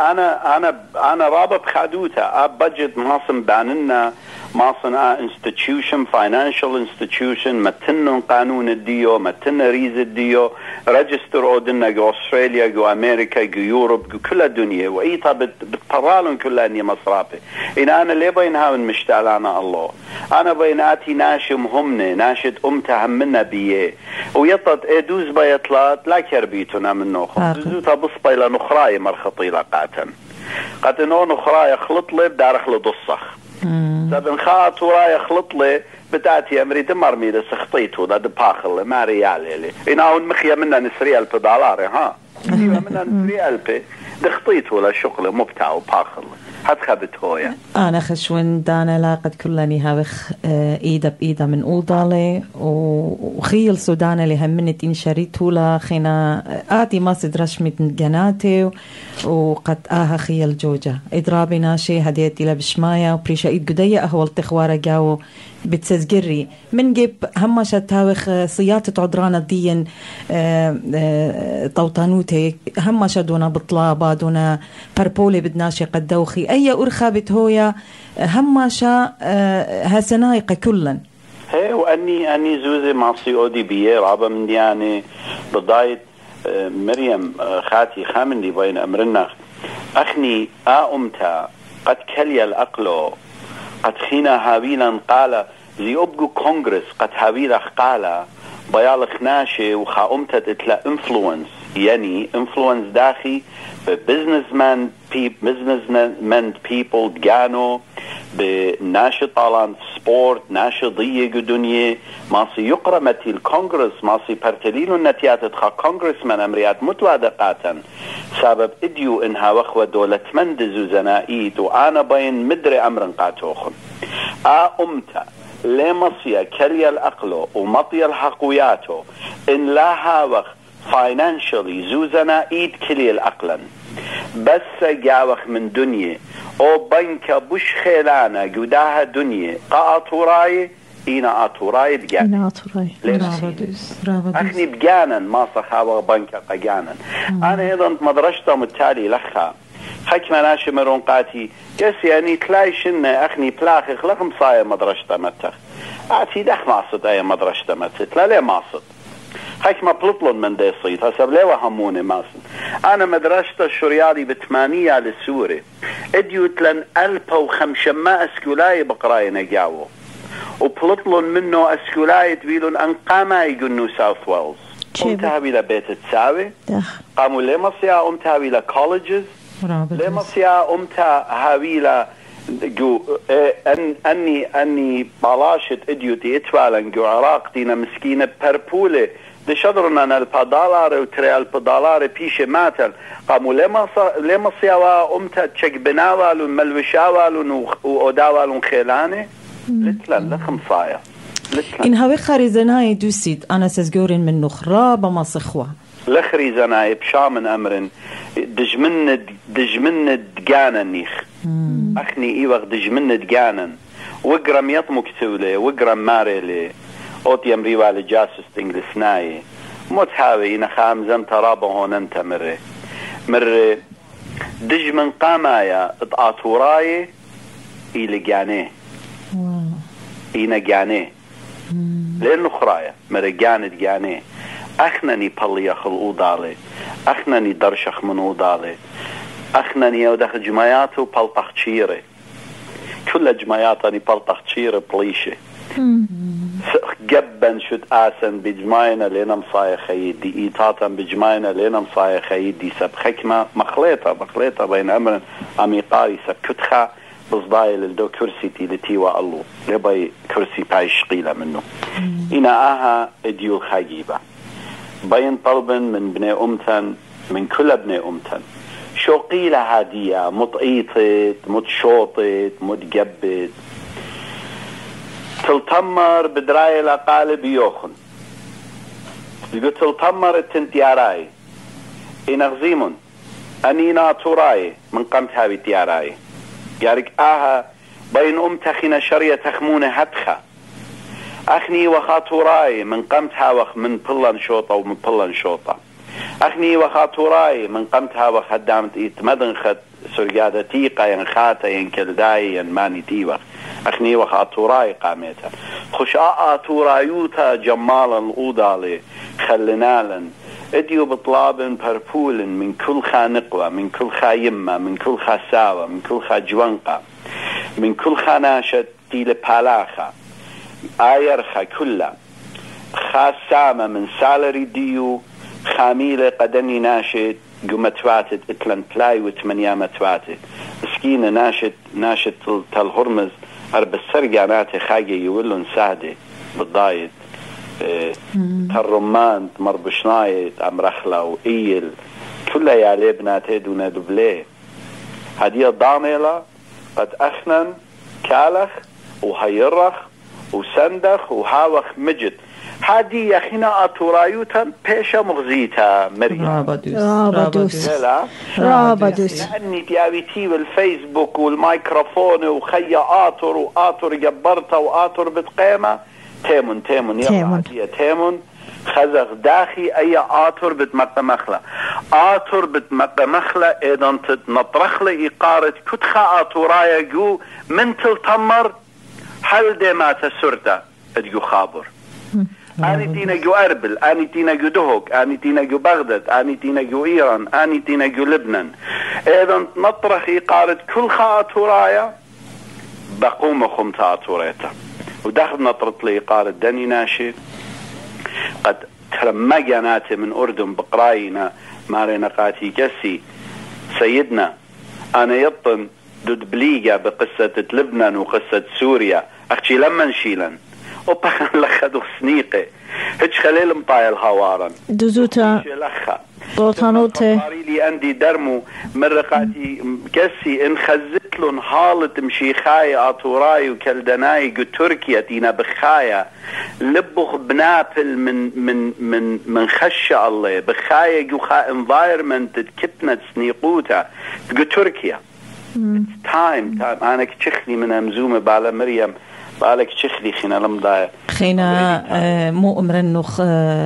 أنا رابط خادوتا بجد ماصن باننا ماصن institution financial institution متنن قانون الديو متن ريز الديو ريجستر أودنا جو أستراليا جو أمريكا جو يوروب جو كل الدنيا وإيطا بتطرالن كلها إني مصرافي إن أنا ليه بينها من مشتعلانا الله أنا بيناتي ناشي مهمني ناشد همنا بيه ويطلت دوز بيطلات لا كربيتنا من نوخم دوزوتا بصبي لنخراي مرخطي لقاتن قد نو نخراي خلط لي بدار خلط الصخ سبن خاط وراي خلط لي بتاتي امريت مرمي لسخطيته ده باخل ما ريالي لي إن أون مخيا منا نسري $1 ها منا نسري دخطيته ولا شغله مبتع وباخل هتخبت هويا أنا خشون دانا لاقد كلني هاوخ إيدا بإيدا من أوضالي وخيل سودانا اللي همنت إن شريته لا خينا آتي ما صدرش من جناتي وقد خيل جوجة إضرابي ناشي هديتي لبشمايا وبريشا إيد قدية أهول تخوارا جاو بتسجري من جيب همشة تاوخ صياطة عدرانة دين طوطانوتي همشة دونا بطلابة دونا بربولي بدناشي قد دوخي أي أرخا بتهويا همشة هسنايقة كلا هي وأني زوزي معصي أودي بيه رابا من دياني بضايت مريم خاتي خامني بين أمرنا أخني أمتا قد كلي الأقلو قد خينا هابيلا قال زي أبقو كونغرس قد هابيلا قال بيالخ ناشي وخا أمتا تتلا انفلونس يعني influence داخي ببزنسمان people جانو بناشطالان سبورت ناشطية دنيا ماسي يقرأ متي الكونغرس ماسي برتليلو النتيات تخا كونغرس من أمريات متوادقاتا سبب إديو إنها وخوة دولة مندزو زنائيت وأنا بين مدري أمرن قاتوخن أمتا لمصيا كريا الأقلو ومطيا الحقوياتو إن لا هاوخ financially زوزنا إيد كلي الأقلا بس جاوخ من دنيا أو بنك بوش خيلانا جداها دنيا قاطوراي إينا آطوراي بجانا إينا آطوراي أخني بجانا ما صخاوة بنك قجانا أنا أيضا مدرشة متالي لخا حكما ناشي مرون قاتي يس يعني تلايشن أخني بلاخي خلق مصايا مدرشة متخ أعطي دخ ماصد أي مدرشة متخ لا ليه ماصد حكما بلطلن من دي صيت هسب ليه وهموني ماصد أنا مدرسة الشريالي بثمانية للسوري اديوت لن 1500 اسكولاي بقراي نجاوه وبلطلن منه اسكولاي تبيلون أنقاما يقنو ساوث ويلز امتهاوي لبيت تساوي قاموا ليه مصيا امتهاوي لكوليجز ليه مصيا امتهاوي ل جو أني بلاشت اديوتي اتفالن جو عراق دينا مسكينة بربولة دشدرنا أن البدالار وتري البدالار بيش ماتل قاموا لما صيوا أمتا تشك بناوالون ملوشاوالون وأداوالون خيلاني لتلن لخم صايا إن هاوي خارزناي دوسيد أنا سزجورين من نخراب ما صخوة لخريزناي بشامن أمرن دجمن دجانا نيخ أخني إيوغ دجمن دجانا وقرم يطمك تولي وقرم ماريلي أوتي أمريوا لجاسوس تنجلسناي متحاوي نخام زن ترابه هون انت مر دجمن قامايا اطاطوراي إلي جاني إينا جاني لأنه خرايا مر جاني أخنني بليخ الأوضالي أخنني درشخ من أوضالي أخنني يودخ جماياته بلطخ تشيري كل جماياتني بلطخ تشيري بليشي جبا شد آسن بجماينا لنا مصايا خيدي إيطاتا بجماينا لنا مصايا خيدي سب حكمة مخليطة بين أمر أميقاري سب كتخا بصداي للدو كرسيتي لتيوا الله لباي كرسي بايش قيلة منه إنا آها اديول خاجيبة بين طلبا من بني أمتن من كل بني أمتن شو قيلة هادية متقيطت متشوطت متجبت تلتمر بدراي لقالب يوخن يقول تلتمر التنتياراي إن أغزيمون أنينا توراي من قمت هاوي تياراي يارك آها بين أمتخنا شرية تخمون هدخة أخني وخاتوراي من قمت هاوخ من بلن شوطة ومن بلن شوطة أخني وخاتوراي من قمت هاوخ هدامت إيتمدن خد سرقادة تيقا ينخاتا ينكلداي ينماني تيوخ أخني وخاتوراي قامتها خش تورايوتا جمالا الأوضالي خلنالا اديو بطلاب بربول من كل خانقوة من كل خايمة من كل خاساوة من كل خاجوانقة من كل خاناشة تيل بالاخة آيرخة كلها خاسامة من سالري ديو خاميلة قدني ناشد قمتواتت اتلن تلاي وثمانية متواتت مسكينة ناشد تالهرمز أرب السرقانات خاجي يولون سهدة بالضايد الرمان مربشنايت أمرخلة وإيل كلها يالي بناتي دون دبليه هدية ضاملة قد أخنن كالخ وهيرخ وسندخ وهاوخ مجد هادي يخينا أطورايوتا بيشا مغزيتا مريم رابدوس لأني تيابيتي والفيسبوك والميكروفون وخي آطر جبرتا وآطر بتقيمة تيمون يلا هدية تيمون خزغ داخي أي آطر بتمقمخلة آطر بتمقمخلة إذن نطرخلة إقارة كتخا آطورايا جو من تلتمر هل دي ما تسرتا اديو خابر أني تينا جو أربل أني تينا جو دهوك أني تينا جو بغداد أني تينا جو إيران أني تينا جو لبنان إذن نطرخ إقارة كل خاطورايا بقوم خمتا آطوريتا وداخل نطرت لي إقارة داني ناشي قد خرم مجانات من أردن بقراينا مارينا قاتي كسي سيدنا أنا يطن دود بليجا بقصة لبنان وقصة سوريا أختي لما نشيلن وبخن لخدو سنيقة هج خليل مطايا الهوارا دزوتا طوطانوتي لي عندي درمو مرقاتي كسي ان خزت لهم حالة مشيخايا اطوراي وكلدناي تركيا دينا بخايا لبخ بنابل من خشة الله بخايا جوخا انفايرمنت كبنت سنيقوتا تركيا تايم انا كتشخني من امزومة بالا مريم بالك تشخلي خينا لمضايا خينا مو امرنخ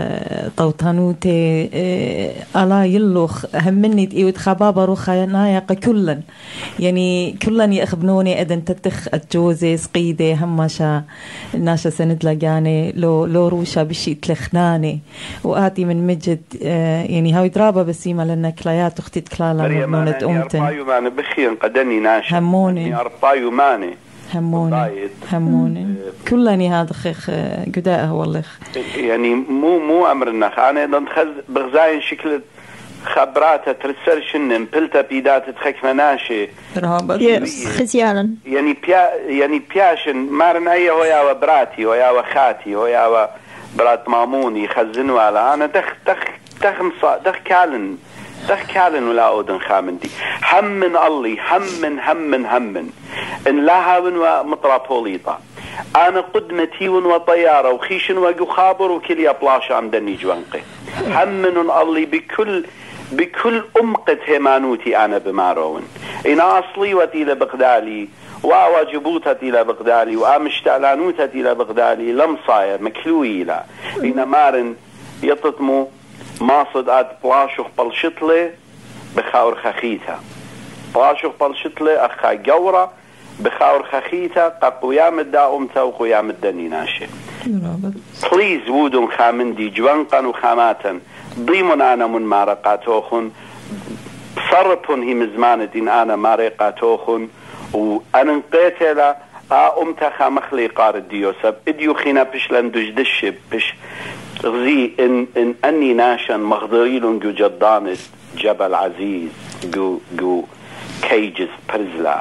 طوطانوتي الا يلوخ همني تقيوت خبابة روخا نايق كلن يعني كلن يخبنوني ادن تتخ الجوزي سقيدة هماشا ناشا سند لقاني لو روشا بشي تلخناني وآتي من مجد يعني هاوي درابة بسيمة لنا كلايات اختي تكلالا مبنونة امتن اربايو ماني بخير قدني ناشا هموني اربايو ماني هموني كلني هذا خيخ قداءه والله يعني مو امر النخ انا نخز بغزاين شكل خبراتها ترسرشن بلتا بيدات تخك مناشي خزيانا يعني بياشن مارن اي هويا وبراتي هويا وخاتي هويا برات ماموني يخزنوا على انا دخ كالن ولا أودن خامندي همن الله همن إن لا هاون ومطرابوليطا أنا قدمتي وطيارة وخيشن وخابر وكل يبلاش عندني جوانقي همن الله بكل أمقة همانوتي أنا بمارون إن أصلي وتي لبغدالي وواجبوتتي لبغدالي وامشتعلانوتتي لبغدالي لم صاير مكلوي لا إن مارن يطتمو ماصد عاد بلاشوخ بالشتلة بخاور خخيتها بلاشوخ بالشتلة أخا جورة بخاور خخيتها قيام الداؤمتا وقيام الدني ناشي بليز وودن خامندي جوانقا وخاماتا ضيمن أنا من مارقاتوخن صربن هي مزمانة أنا مارقاتوخن وأنا نقيتلا أمتا خامخلي قارد ديوسب إديو خينا بشلن دجدش بش غزي إن أني ناشن مغضريل جو جدانت جبل عزيز جو كيجز برزلا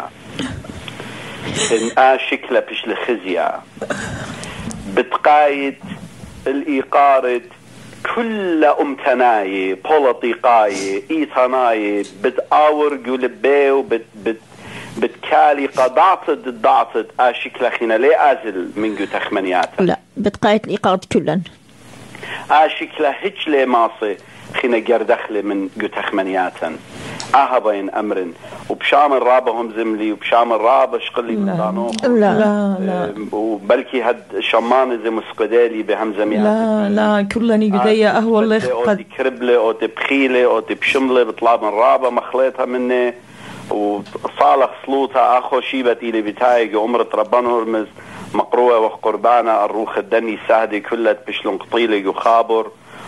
إن شكله بش لخزيا بتقايد الإيقارد كل أمتناي بوليطيقاي إيطاناي بتآور جو لبيو بتكالي قضعتد الضعتد شكله خينا ليه أزل من جو تخمنيات لا بتقايد الإيقارد كلن شكله هجلة ماصي خينا جردخلة من جتخمنياتا بين أمر وبشام الرابهم زملي وبشام الرابة شقلي بدانوخ لا وبلكي هاد شمان زي مسقدالي بهم زميات لا كلني قدية والله أو تكربلة أو تبخيلة أو تبشملة بطلاب الرابة مخليتها مني وصالح صلوتها أخو شيبتي اللي بتايق عمرة ربان هرمز مقروءة وقربانة الروخ الدني سهدي كلها بشلون قطيلة وخابر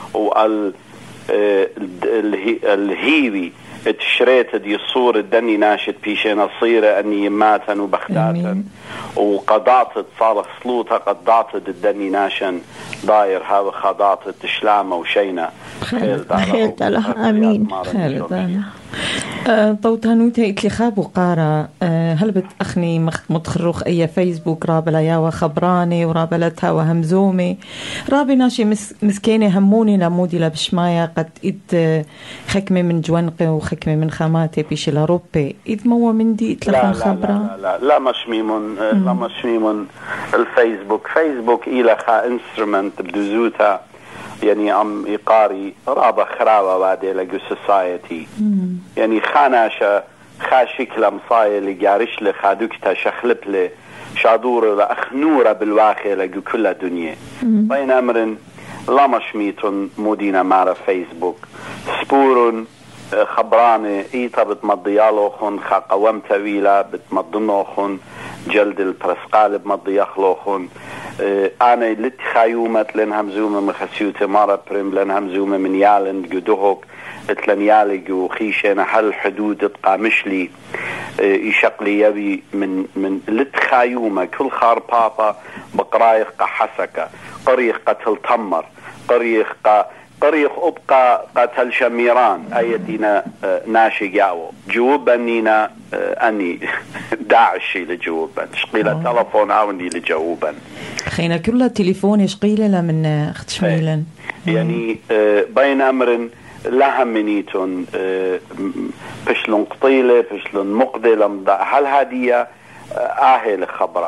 والهيوي تشريت دي الصور الدني ناشد بيشينا صيرة أني يماتا وبختاتا وقضعت صالح صلوتها قضعت الدني ناشن داير هاو خضعت تشلامة وشينا خيلت لها أمين خيلت لها طوطانوتي اتلي خابو قارة هل بتأخني متخروخ أي فيسبوك رابلا ياوا خبراني ورابلتها وهمزومي رابي ناشي مسكيني هموني لمودي لبشمايا قد إد خكمي من جوانقي وخكمي من خاماتي بيش الأوروبي إد مو من دي اتلخن خبرة لا مشميمون الفيسبوك إلى خا انسترومنت بدوزوتا يعني عم إيقاري رابا خرابة بعد لقو سوسايتي يعني خاناشا خاشكلا مصايا لقارش لخادوكتا شخلب لي شادورة لأخنورة بالواقع لقو كل الدنيا بين أمر لا مشميتون مدينة مارا فيسبوك سبورون خبراني إيطا بتمضيالوخن خا قوام طويلة بتمضنوخن جلد البرسقال بمضيخلوخن أنا لتخايومت لن همزومة مخسيوتي مرة بريم لن همزومة من يالن جدوهك اتلن يالي خيشينا حل حدود تقامشلي يشقلي يبي من لتخايومة كل خار بابا بقرايق قحسكة قريق قتل تمر قريخ أبقى قتل شميران أيدينا ناشي جاو جوبا نينا أني داعشي لجوبا شقيلة تلفون عاوندي لجوبا خينا كلها تليفون شقيلة لمن أخت شميلا يعني بين أمر لها منيتون فشلون قطيلة فشلون مقدلة هل هادية آهل خبرة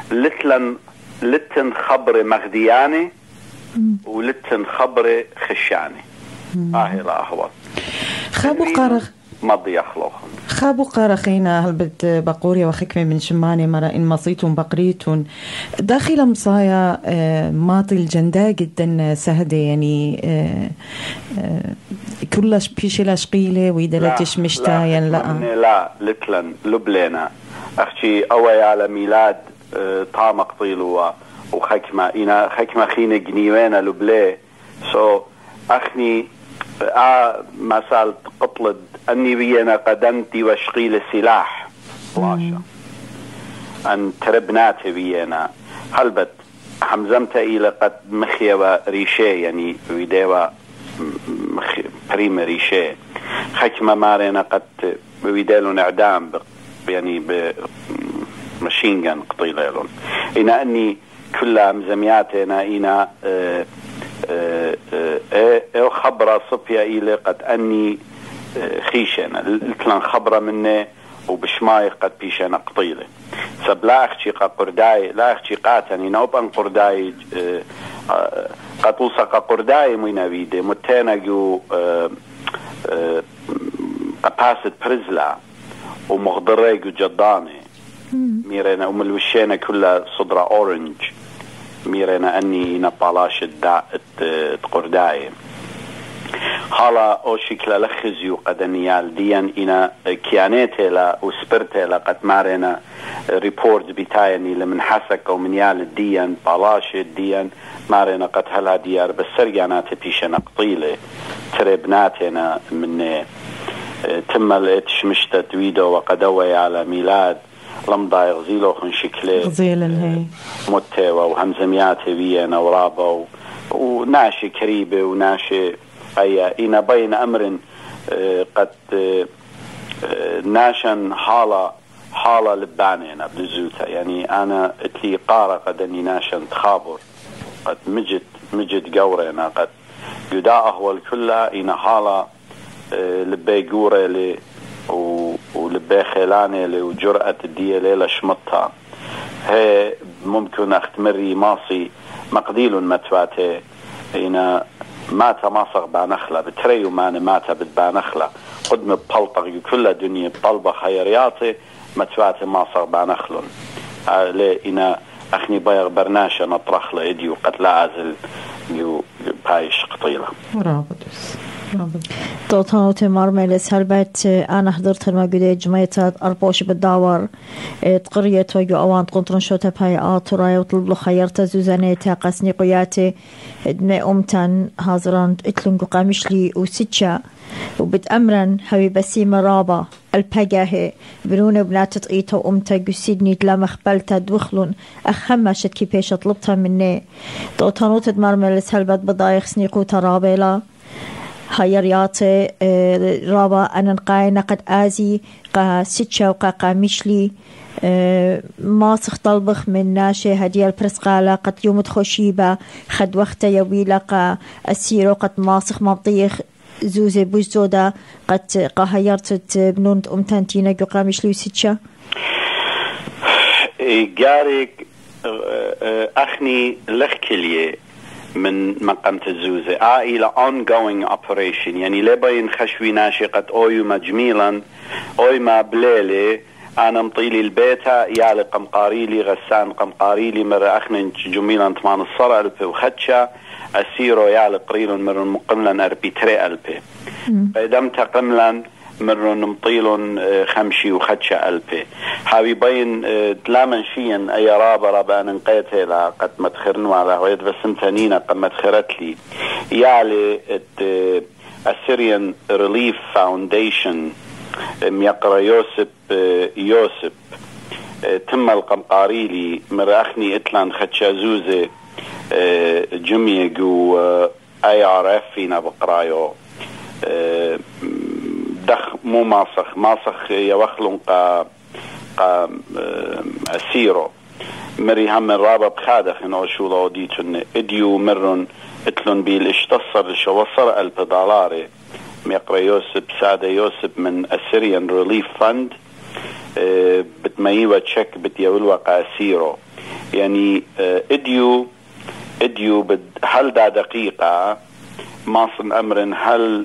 لتن خبر مغدياني ولتن خبر خشاني آهل أهوال خابو قارخ مضي أخلوخن خابو قارخينا هلبت بقوريا وخكمة من شماني مرة إن مصيتون بقريتون داخل مصايا ماطي الجندا جدا سهدة يعني كلش بيشلا شقيلة ويدلتش مشتايا لا لتلن لبلينا أختي أوي على ميلاد طعم قطيلوا وخكمة إنا خكمة خينة جنيوانا لبلي أخني مسألة قطلد أني بينا قدمتي وشقيل السلاح لاشا أن تربناتي بينا هلبت حمزمت إلى قد مخيوة ريشي يعني ويديوة بريم ريشي خكمة مارينا قد ويديلون إعدام يعني بمشينجان قطيلة إنا أني كلها مزمياتنا إنا خبرة صفية إلي قد أني خيشنا لتلان خبرة مني وبشماي قد بيشنا قطيلة سب لا أختي قرداي لا أختي قاتني نوبان قرداي قد وصق قرداي مينويدي متينا جو قباسة برزلا ومغضري جو جداني ميرينا وملوشينا كلها صدرة أورنج ميرنا أني نبالاش القرداي حالا أو شكل لخزيو قدنيال ديان إنا كيانيتي لا وسبرتي لا قد مارنا ريبورت بتايني لمن حسك ومن يال الديان بالاش الديان مارنا قد هلا ديار بسرقانات بيشنا قطيلة تربناتنا من تمل اتشمشتت ويدو وقدوي على ميلاد لمضا يغزيلو خن شكله غزيلا هي متوى وهمزمياتي بينا ورابا وناشي كريبة وناشي أي إنا بين أمر قد ناشن حالة لبانينا بلزوتا يعني أنا اتلي قارة قد أني ناشن خابور قد مجد قورينا قد قداء أهوال كلها إنا حالة لبي قوري لي ولبي خيلاني لي وجرأة الدية ليلة شمطها هي ممكن أختمري ماصي مقديل متواتي إنا ماتا ماصغ بانخلة بتريو ماني ماتا بتبانخلة قدم ببلطق كل دنيا بطلبة خيرياتي متواتي ماصغ بانخلون لي إنا أخني بايغ برناشة نطرخ لإدي وقد لا أزل يو بايش قطيلة رابطس توتانو تمار ميلس هلبت أنا حضرت الموجودة جمعية أربوش بالداور تقرية ويو أوان قنطرن شوتا باي آتوراي وطلب له خيرتا زوزانيتا قسني قياتي دمي أمتن هازران اتلنقو قامشلي وسيتشا وبتأمرن هوي بسيمة رابا البقاهي بنون بنات تقيتا وأمتا قسيدني دلما خبالتا دوخلون أخمشت كي بيشا طلبتها مني توتانو تدمار ميلس هلبت بضايخ سنيقوتا رابيلا هيرياتي رابا أنا نقاينا قد آزي قا سيتشا وقا قامشلي ماسخ طلبخ من ناشي هدي البرسقالة قد يوم تخشيبة خد وقت يويلة قا أسيرو قد ماسخ مبطيخ زوزي بوزودا قد قا هيرتت بنون أمتانتينا جو قامشلي وسيتشا جارك أخني لخكليه من مقام تزوزة إلى ongoing operation يعني لبين خشوي ناشقة أوي مجميلا أوي ما بليلي أنا مطيلي البيتا يالي قمقاريلي غسان قمقاريلي مرة أخنا جميلا 8 الصرع ألبي وخدشا أسيرو يالي قريل مرة مقملا 43 ألبي قدمت قملا مرة نمطيل 5 وخدشة ألبي حاوي بين دلامن شيا أي رابا أنا نقيته لا قد مدخرنوا على هويد بس انتانينا قد مدخرت لي يالي Assyrian Relief Foundation ميقرا يوسف تم القمقاريلي مراخني اتلان خدشة زوزة جميق IRF فينا بقرايو دخ مو ماسخ يوخلون قا أسيرو مري هم رابا بخادخ إنه شو لو ديتون إديو مرن اتلون بيل اشتصر شوصر البدالاري ميقرأ يوسف سادة يوسف من Assyrian Relief Fund بتميوة تشك بتيولوا قاسيرو يعني اديو هل دا دقيقة ماصن أمرن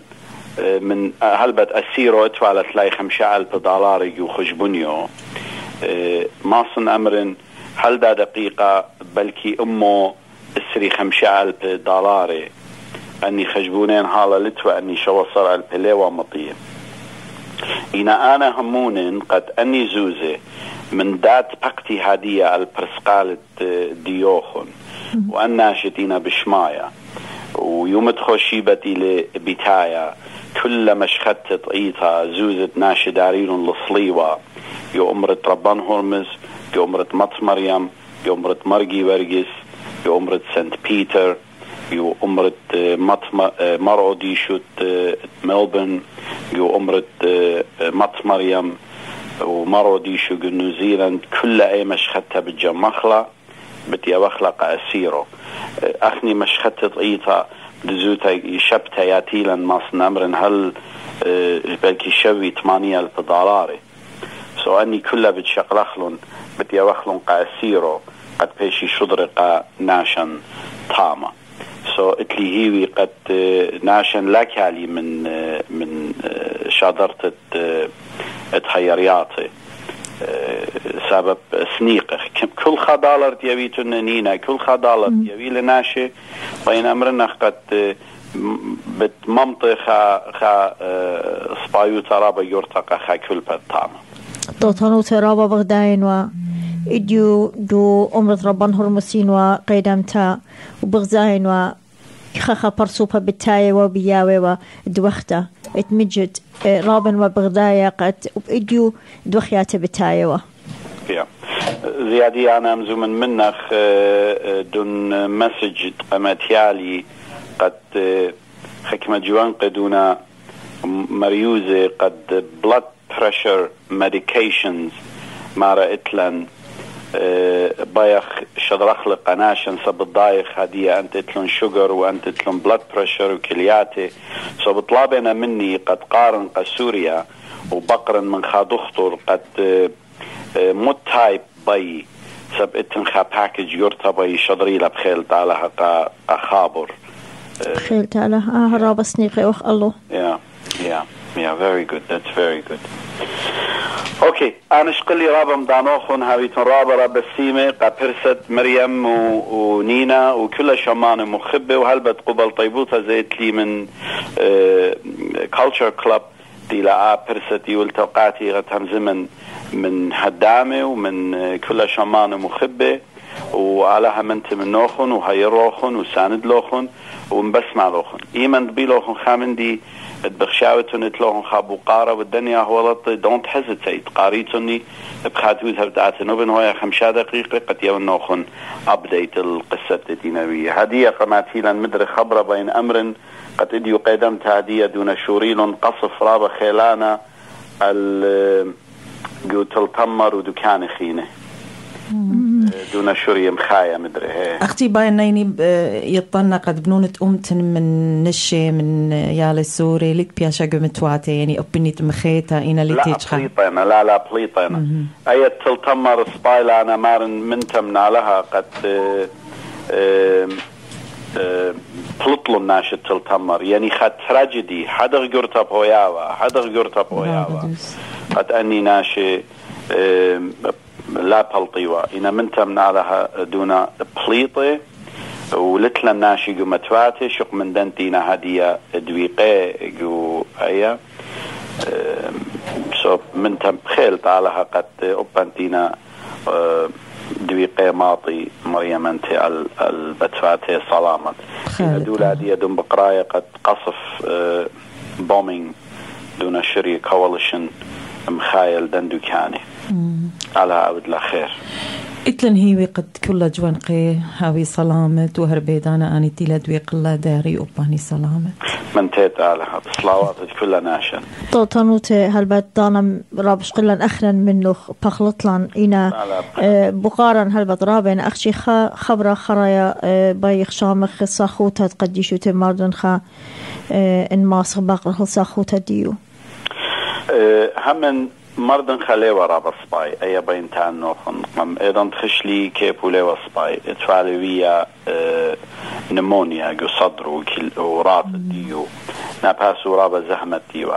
هل بد أسيرو اتوالت لاي $5,000 يخشبونيو ماصن أمرن هل دا دقيقة بلكي أمو اسري $5,000 أني خشبونين حالة لتوى أني شوصر البليوة مطية أنا همونين قد أني زوزي من دات بقتي هادية البرسقالة ديوخن وأن ناشتين بشمايا ويوم تخشيبتي لبتايا كل مشخت طئيتها زوزت ناشي دارين لصليوة يو أمرت ربان هرمز يو أمرت مط مريم يو أمرت مرقي ورقس يو أمرت سنت بيتر يو أمرت مرو ديشوت ملبن يو أمرت مط مريم ومرو ديشو نيوزيلاند كل أي مشخطة بالجمخلة بتي أخلق أسيرو أخني مشخطة طئيطة دزوتا يشبتا ياتيلا ماصن أمرن هل بلكي شوي $8,000 سو أني كلها بتشقلخلون بتي أخلون قاسيرو قد بيشي شدرقا ناشن طامة سو اتلي هيوي قد ناشن لكالي من شادرت اتحيرياتي سبب سنيقه كل $1 تيويتون نينا كل $1 تيوي لناشي بين أمرنا قد بتممطي خا سبايو ترابا يرتقى خا كل بطامة دوتانو ترابا بغداين و إديو دو أمرت ربان هرمسين وقيدمتا وبغزاين و خخا برسوبة بالتاية وبياوي ودوختا اتمجد رابن وبغدايا قد إديو دوخياته بالتاية زيادي أنا مزومن منخ دون مسج قمتيالي قد حكمة جوان قدونا مريوزي قد blood pressure medications مارا اتلن بايخ شدرخ لقناشن سب الضايخ هدية أنت اتلون شوغر وأنت اتلون بلاد بريشر وكلياتي سو بطلابنا مني قد قارن قسوريا وبقرن من خادخطر قد متايب باي سب اتن خا باكج يورتا باي شدريلا بخيل تعالى خابر بخيل تعالى هرابا سنيقي وخ الله yeah very good that's very good اوكي انا شقلي رابا مدانوخن هاويتون رابا بسيمة قابرست مريم ونينا وكل شمان مخبة وهلبت قبل طيبوتها زيت لي من culture club دي لا برست يول توقاتي غتهم زمن من هدامة ومن كل شمان مخبة وعلىها منت من نوخن وهيروخن وساند لوخن ومبسمع لوخن ايمن بيلوخن خامن دي بخشاوتون اتلوهن خابو قارة والدنيا هولط don't hesitate قاريتوني بخاتوزها بتاعتنو بنهاية 5 دقيقة قد يونوخن update القصة الدينوية هدية قماتيلا مدر خبرة بين أمر قد اديو قيدمت هدية دون شوريل قصف رابا خيلانا قوت التمر ودكان خينه دون شوري مخايا مدري هي أختي باينيني يطلنا قد بنونة أمتن من نشي من يالي سوري لك بياشا قمتواتي يعني أبنيت مخيتا إنا اللي تيجخا لا بليطينا أي تلتمر سبايلا أنا مارن منتمنا لها قد بلطلو ناشي تلتمر يعني خد تراجدي حدغ قرطة بوياوا قد أني ناشي لا بلطيوا إنا منتمنا لها دون بليطي ولتلا ناشي قمتواتي شق من دنتينا هدية دويقي قو أيا سو منتم بخيل تعالها قد أبنتينا دويقي ماطي مريم انتي البتواتي سلامت دولا هدية دون بقراية قد قصف بومينج دون شري كواليشن مخايل دندوكاني على عبد الخير إتلن هي قد كل جوانقي هاوي سلامت وهربيدانا أني تيلد ويقلا داري أباني سلامت من تيت علىها بصلاوات كل ناشن طوطنوت هالبات دانا رابش قلن أخرن منه بخلطلان إنا بقارن هالبات رابين أخشي خبرة خرايا بايخ شامخ ساخوتا تقديشو تماردن خا إن ماسخ باقر ساخوتا ديو همن مردن خلي ورا بصباي أي بينتان نوخن قم إذا تخشلي كيبولي وصباي تفعلوية نمونيا جو صدرو ورات ديو نباسو رابا زحمة ديوا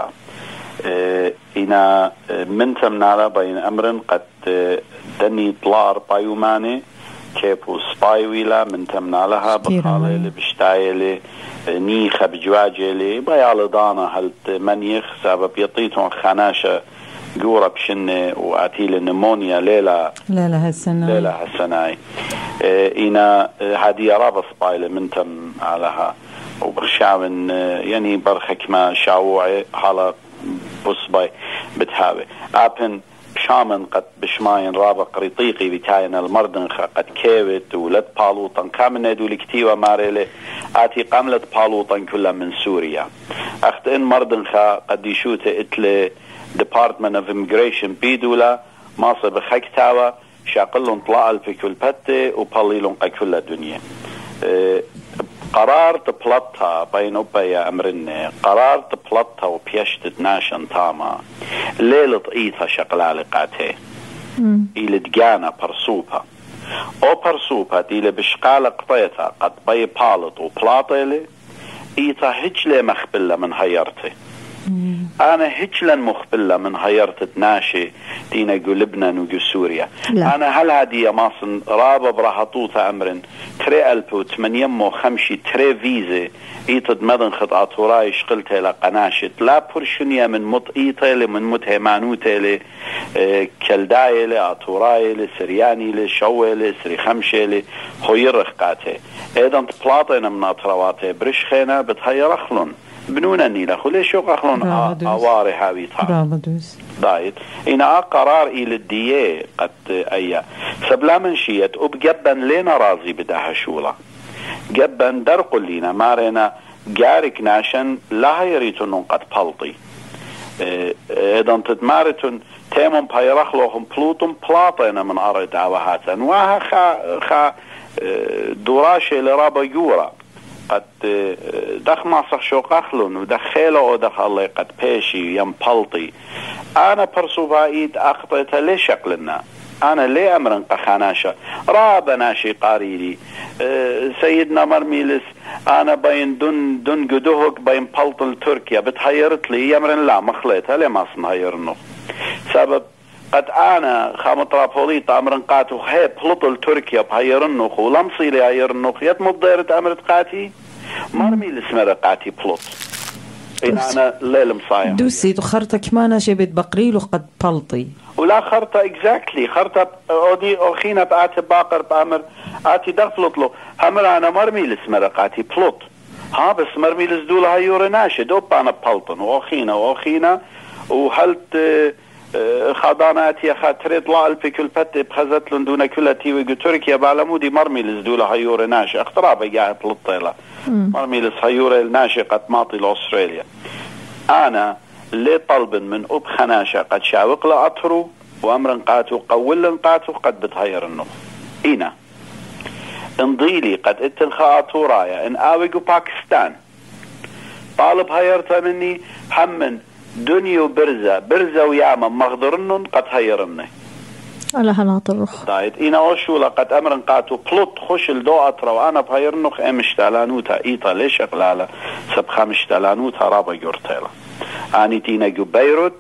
إنا منتم نارا بين أمرن قد دني طلار بايوماني كيبو سباي ويلا منتم نالها بخالي لبشتايلي نيخة بجواجلي بايال دانا هلت منيخ سبب يطيتون خناشة جورا بشنة وعتيل النمونيا ليلة هالسنة إنا هادي رابا سبايلة منتم علىها وبرشاون يعني برخك ما شاوعي حالا بصباي بتهاوي أبن شامن قد بشماين رابا قريطيقي بتاين المردنخة قد كيوت ولد بالوطن كامن ندو لكتيوة ماريلي آتي قاملت بالوطن كلها من سوريا أخت إن مردنخة قد يشوت إتلي Department of Immigration بيدولا ماصر بخكتاوا شاقلون طلاع الفكل بتة وباليلون كل الدنيا قرار تبلطها بين أبايا أمرنا قرار تبلطها وبيشتت ناشن تاما ليلة إيثا شقلالقاته إلى دقانا برسوبها أو برسوبها ديلة بشقالة قطيتها قد بي بالط وبلاطيلي إيثا هجلة مخبلة من هيرته أنا هجلا مخبلة من هيرت ناشي دينا جو لبنان وجو سوريا لا. أنا هل هادية ماصن رابا برهطوطة أمرن 3850 تري فيزي إيتد مدن خطأت وراي شقلتها لقناشت لا برشنيا من مطئيتها من متهمانوتها لي كالداية لي أطوراي لي سرياني لي شوي لي سري خمشي لي خوير رخقاتها إذا تبلاطينا من أطرواتها برشخينا بتهير أخلون بنونا نيلا خلي شو قخلون أواري هاوي دايت إنا قرار إلى الدية قد أيا سبلا من شيت وبجبا لنا رازي بدها شولا جبا درق لنا مارنا جارك ناشن لا يريتون قد بلطي إذا تدمارتون تيمون بيرخلوهم بلوتون بلاطينا من أرض عواهاتا وها خا دراشة لرابا يورا قد دخ ماسخ شو قخلون ودخيله ودخل قد بيشي ينبلطي أنا برسوبها إيد أخطيتها ليه شكلنا أنا ليه أمرن قخاناشا رابا ناشي قاريلي سيدنا مرميلس أنا بين دون قدوهك بين بلطن تركيا بتهيرت لي يمرن لا مخليتها ليه ما سنهيرنه سبب قد أنا خامطرابوليت أمرن قاتو هي بلطل تركيا بهيرنوخ ولمصي لي هيرنوخ يتمد ديرت أمرت قاتي مرمي لسمر قاتي بلط إن أنا ليل مصايم دوسي تخرطة كمانا شبت بقريلو قد بلطي ولا خرطة exactly خرطة أودي أخينا بآتي باقر بأمر آتي دخلطلو همر أنا مرمي لسمر قاتي بلط ها بس مرمي لسدولها يورناشي دوب أنا بلطن وأخينا وهلت خادانات يا خاطر طلع الفكل بت بخزت لندن كلها تيوي تركيا بعلمودي مرمي لزدوله هيور ناشي اخترابه جاء بلطيله مرمي لسهيور الناشي قد ماطي لاستراليا انا لي طلب من اب خناشه قد شاوق له اطرو وامر قاتو قول قاتو قد بتهير النخ اينا انضيلي قد اتنخاطو رايا ان اويجو باكستان طالب هيرتها مني حمن دنيا برزة وياما مغضرنن قد هيرني على هناطرخ دايت إنا أشولا قد أمرن قاتو بلط خش الدو أطرا وأنا بهيرنخ امشتالانوتا إيطا ليش أقلالا سبخا مشتالانوتا رابا يورتيلا آني تينا جو بيروت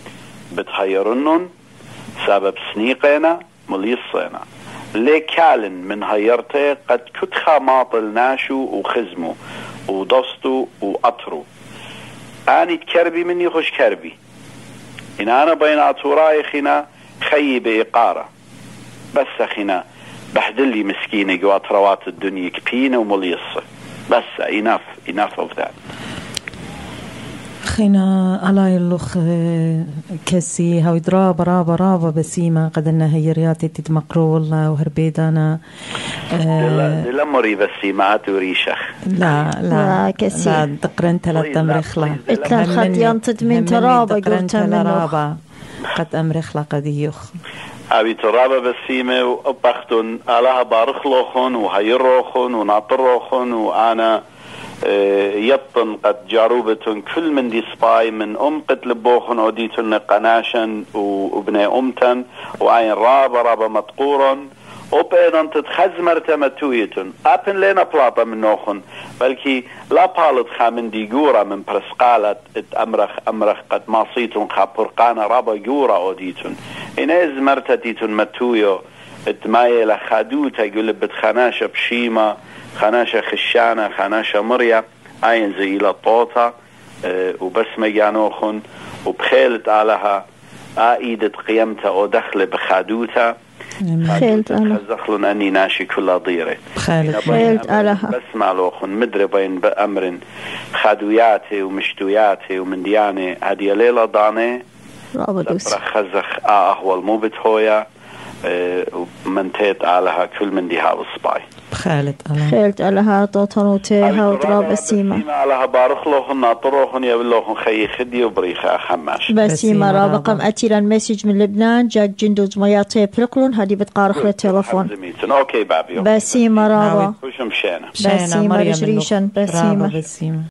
بتهيرنن سبب سنيقينا مليصينا لي كالن من هيرتي قد كتخا ماطل ناشو وخزمو ودستو وأطرو أني تكربي مني خوش كربي إن أنا بين أطوراي خنا خي بإقارة بس خنا بحدلي مسكينة جو أطروات الدنيا كبينة ومليصة بس enough of that أخينا على اللخ كسي هاو درابة رابة بسيمة قدنا هي رياتي تتمقرو الله وهربيدانا لا مري بسيمة توريشخ لا كسي لا تقرن ثلاث أمرخلا إتلا خد ينطد من ترابة قلت منه قد أمرخلا قد يخ أبي ترابة بسيمة وبختن علىها بارخلوخن وهيروخن وناطروخن وأنا يبطن قد جاروبة كل من دي سباي من قد لبوخن وديتن قناشن وابني أمتن وعين رابة مطقورا وبيضا تتخزمر تمتويتن أبن لنا بلاطة من نوخن بلكي لا بالت خامن دي جورا من برسقالة أمرخ قد ماصيتن خابرقانا رابا جورا وديتن إناز مرتديتن متويو اتمايل خادوتا يقول خناشة بشيمة خناشة خشانة خناشة مريا عين زي إلى طوطة وبسمة جانوخن وبخيلت علىها عائدة قيمتها ودخل بخادوتا خيلت علىها زخلن أني ناشي كل ضيرة خيلت علىها بسمع لوخن مدري بين بأمر خادوياتي ومشتوياتي ومن دياني هدي ليلة داني خزخ أهوال مو بتهويا ومنتيت علىها كل من ديها والصباي خيلت علىها طوطنوتيها وضراب السيمة علىها بارخلوخن ناطروخن يبلوخن خي خدي وبريخة خماش بسيمة رابقم أتيلا المسج من لبنان جاك جندوز مياتي بلقلون هدي بتقارخ للتلفون أوكي بابيو بسيمة رابا وش مشينا بسيمة رشريشن بسيمة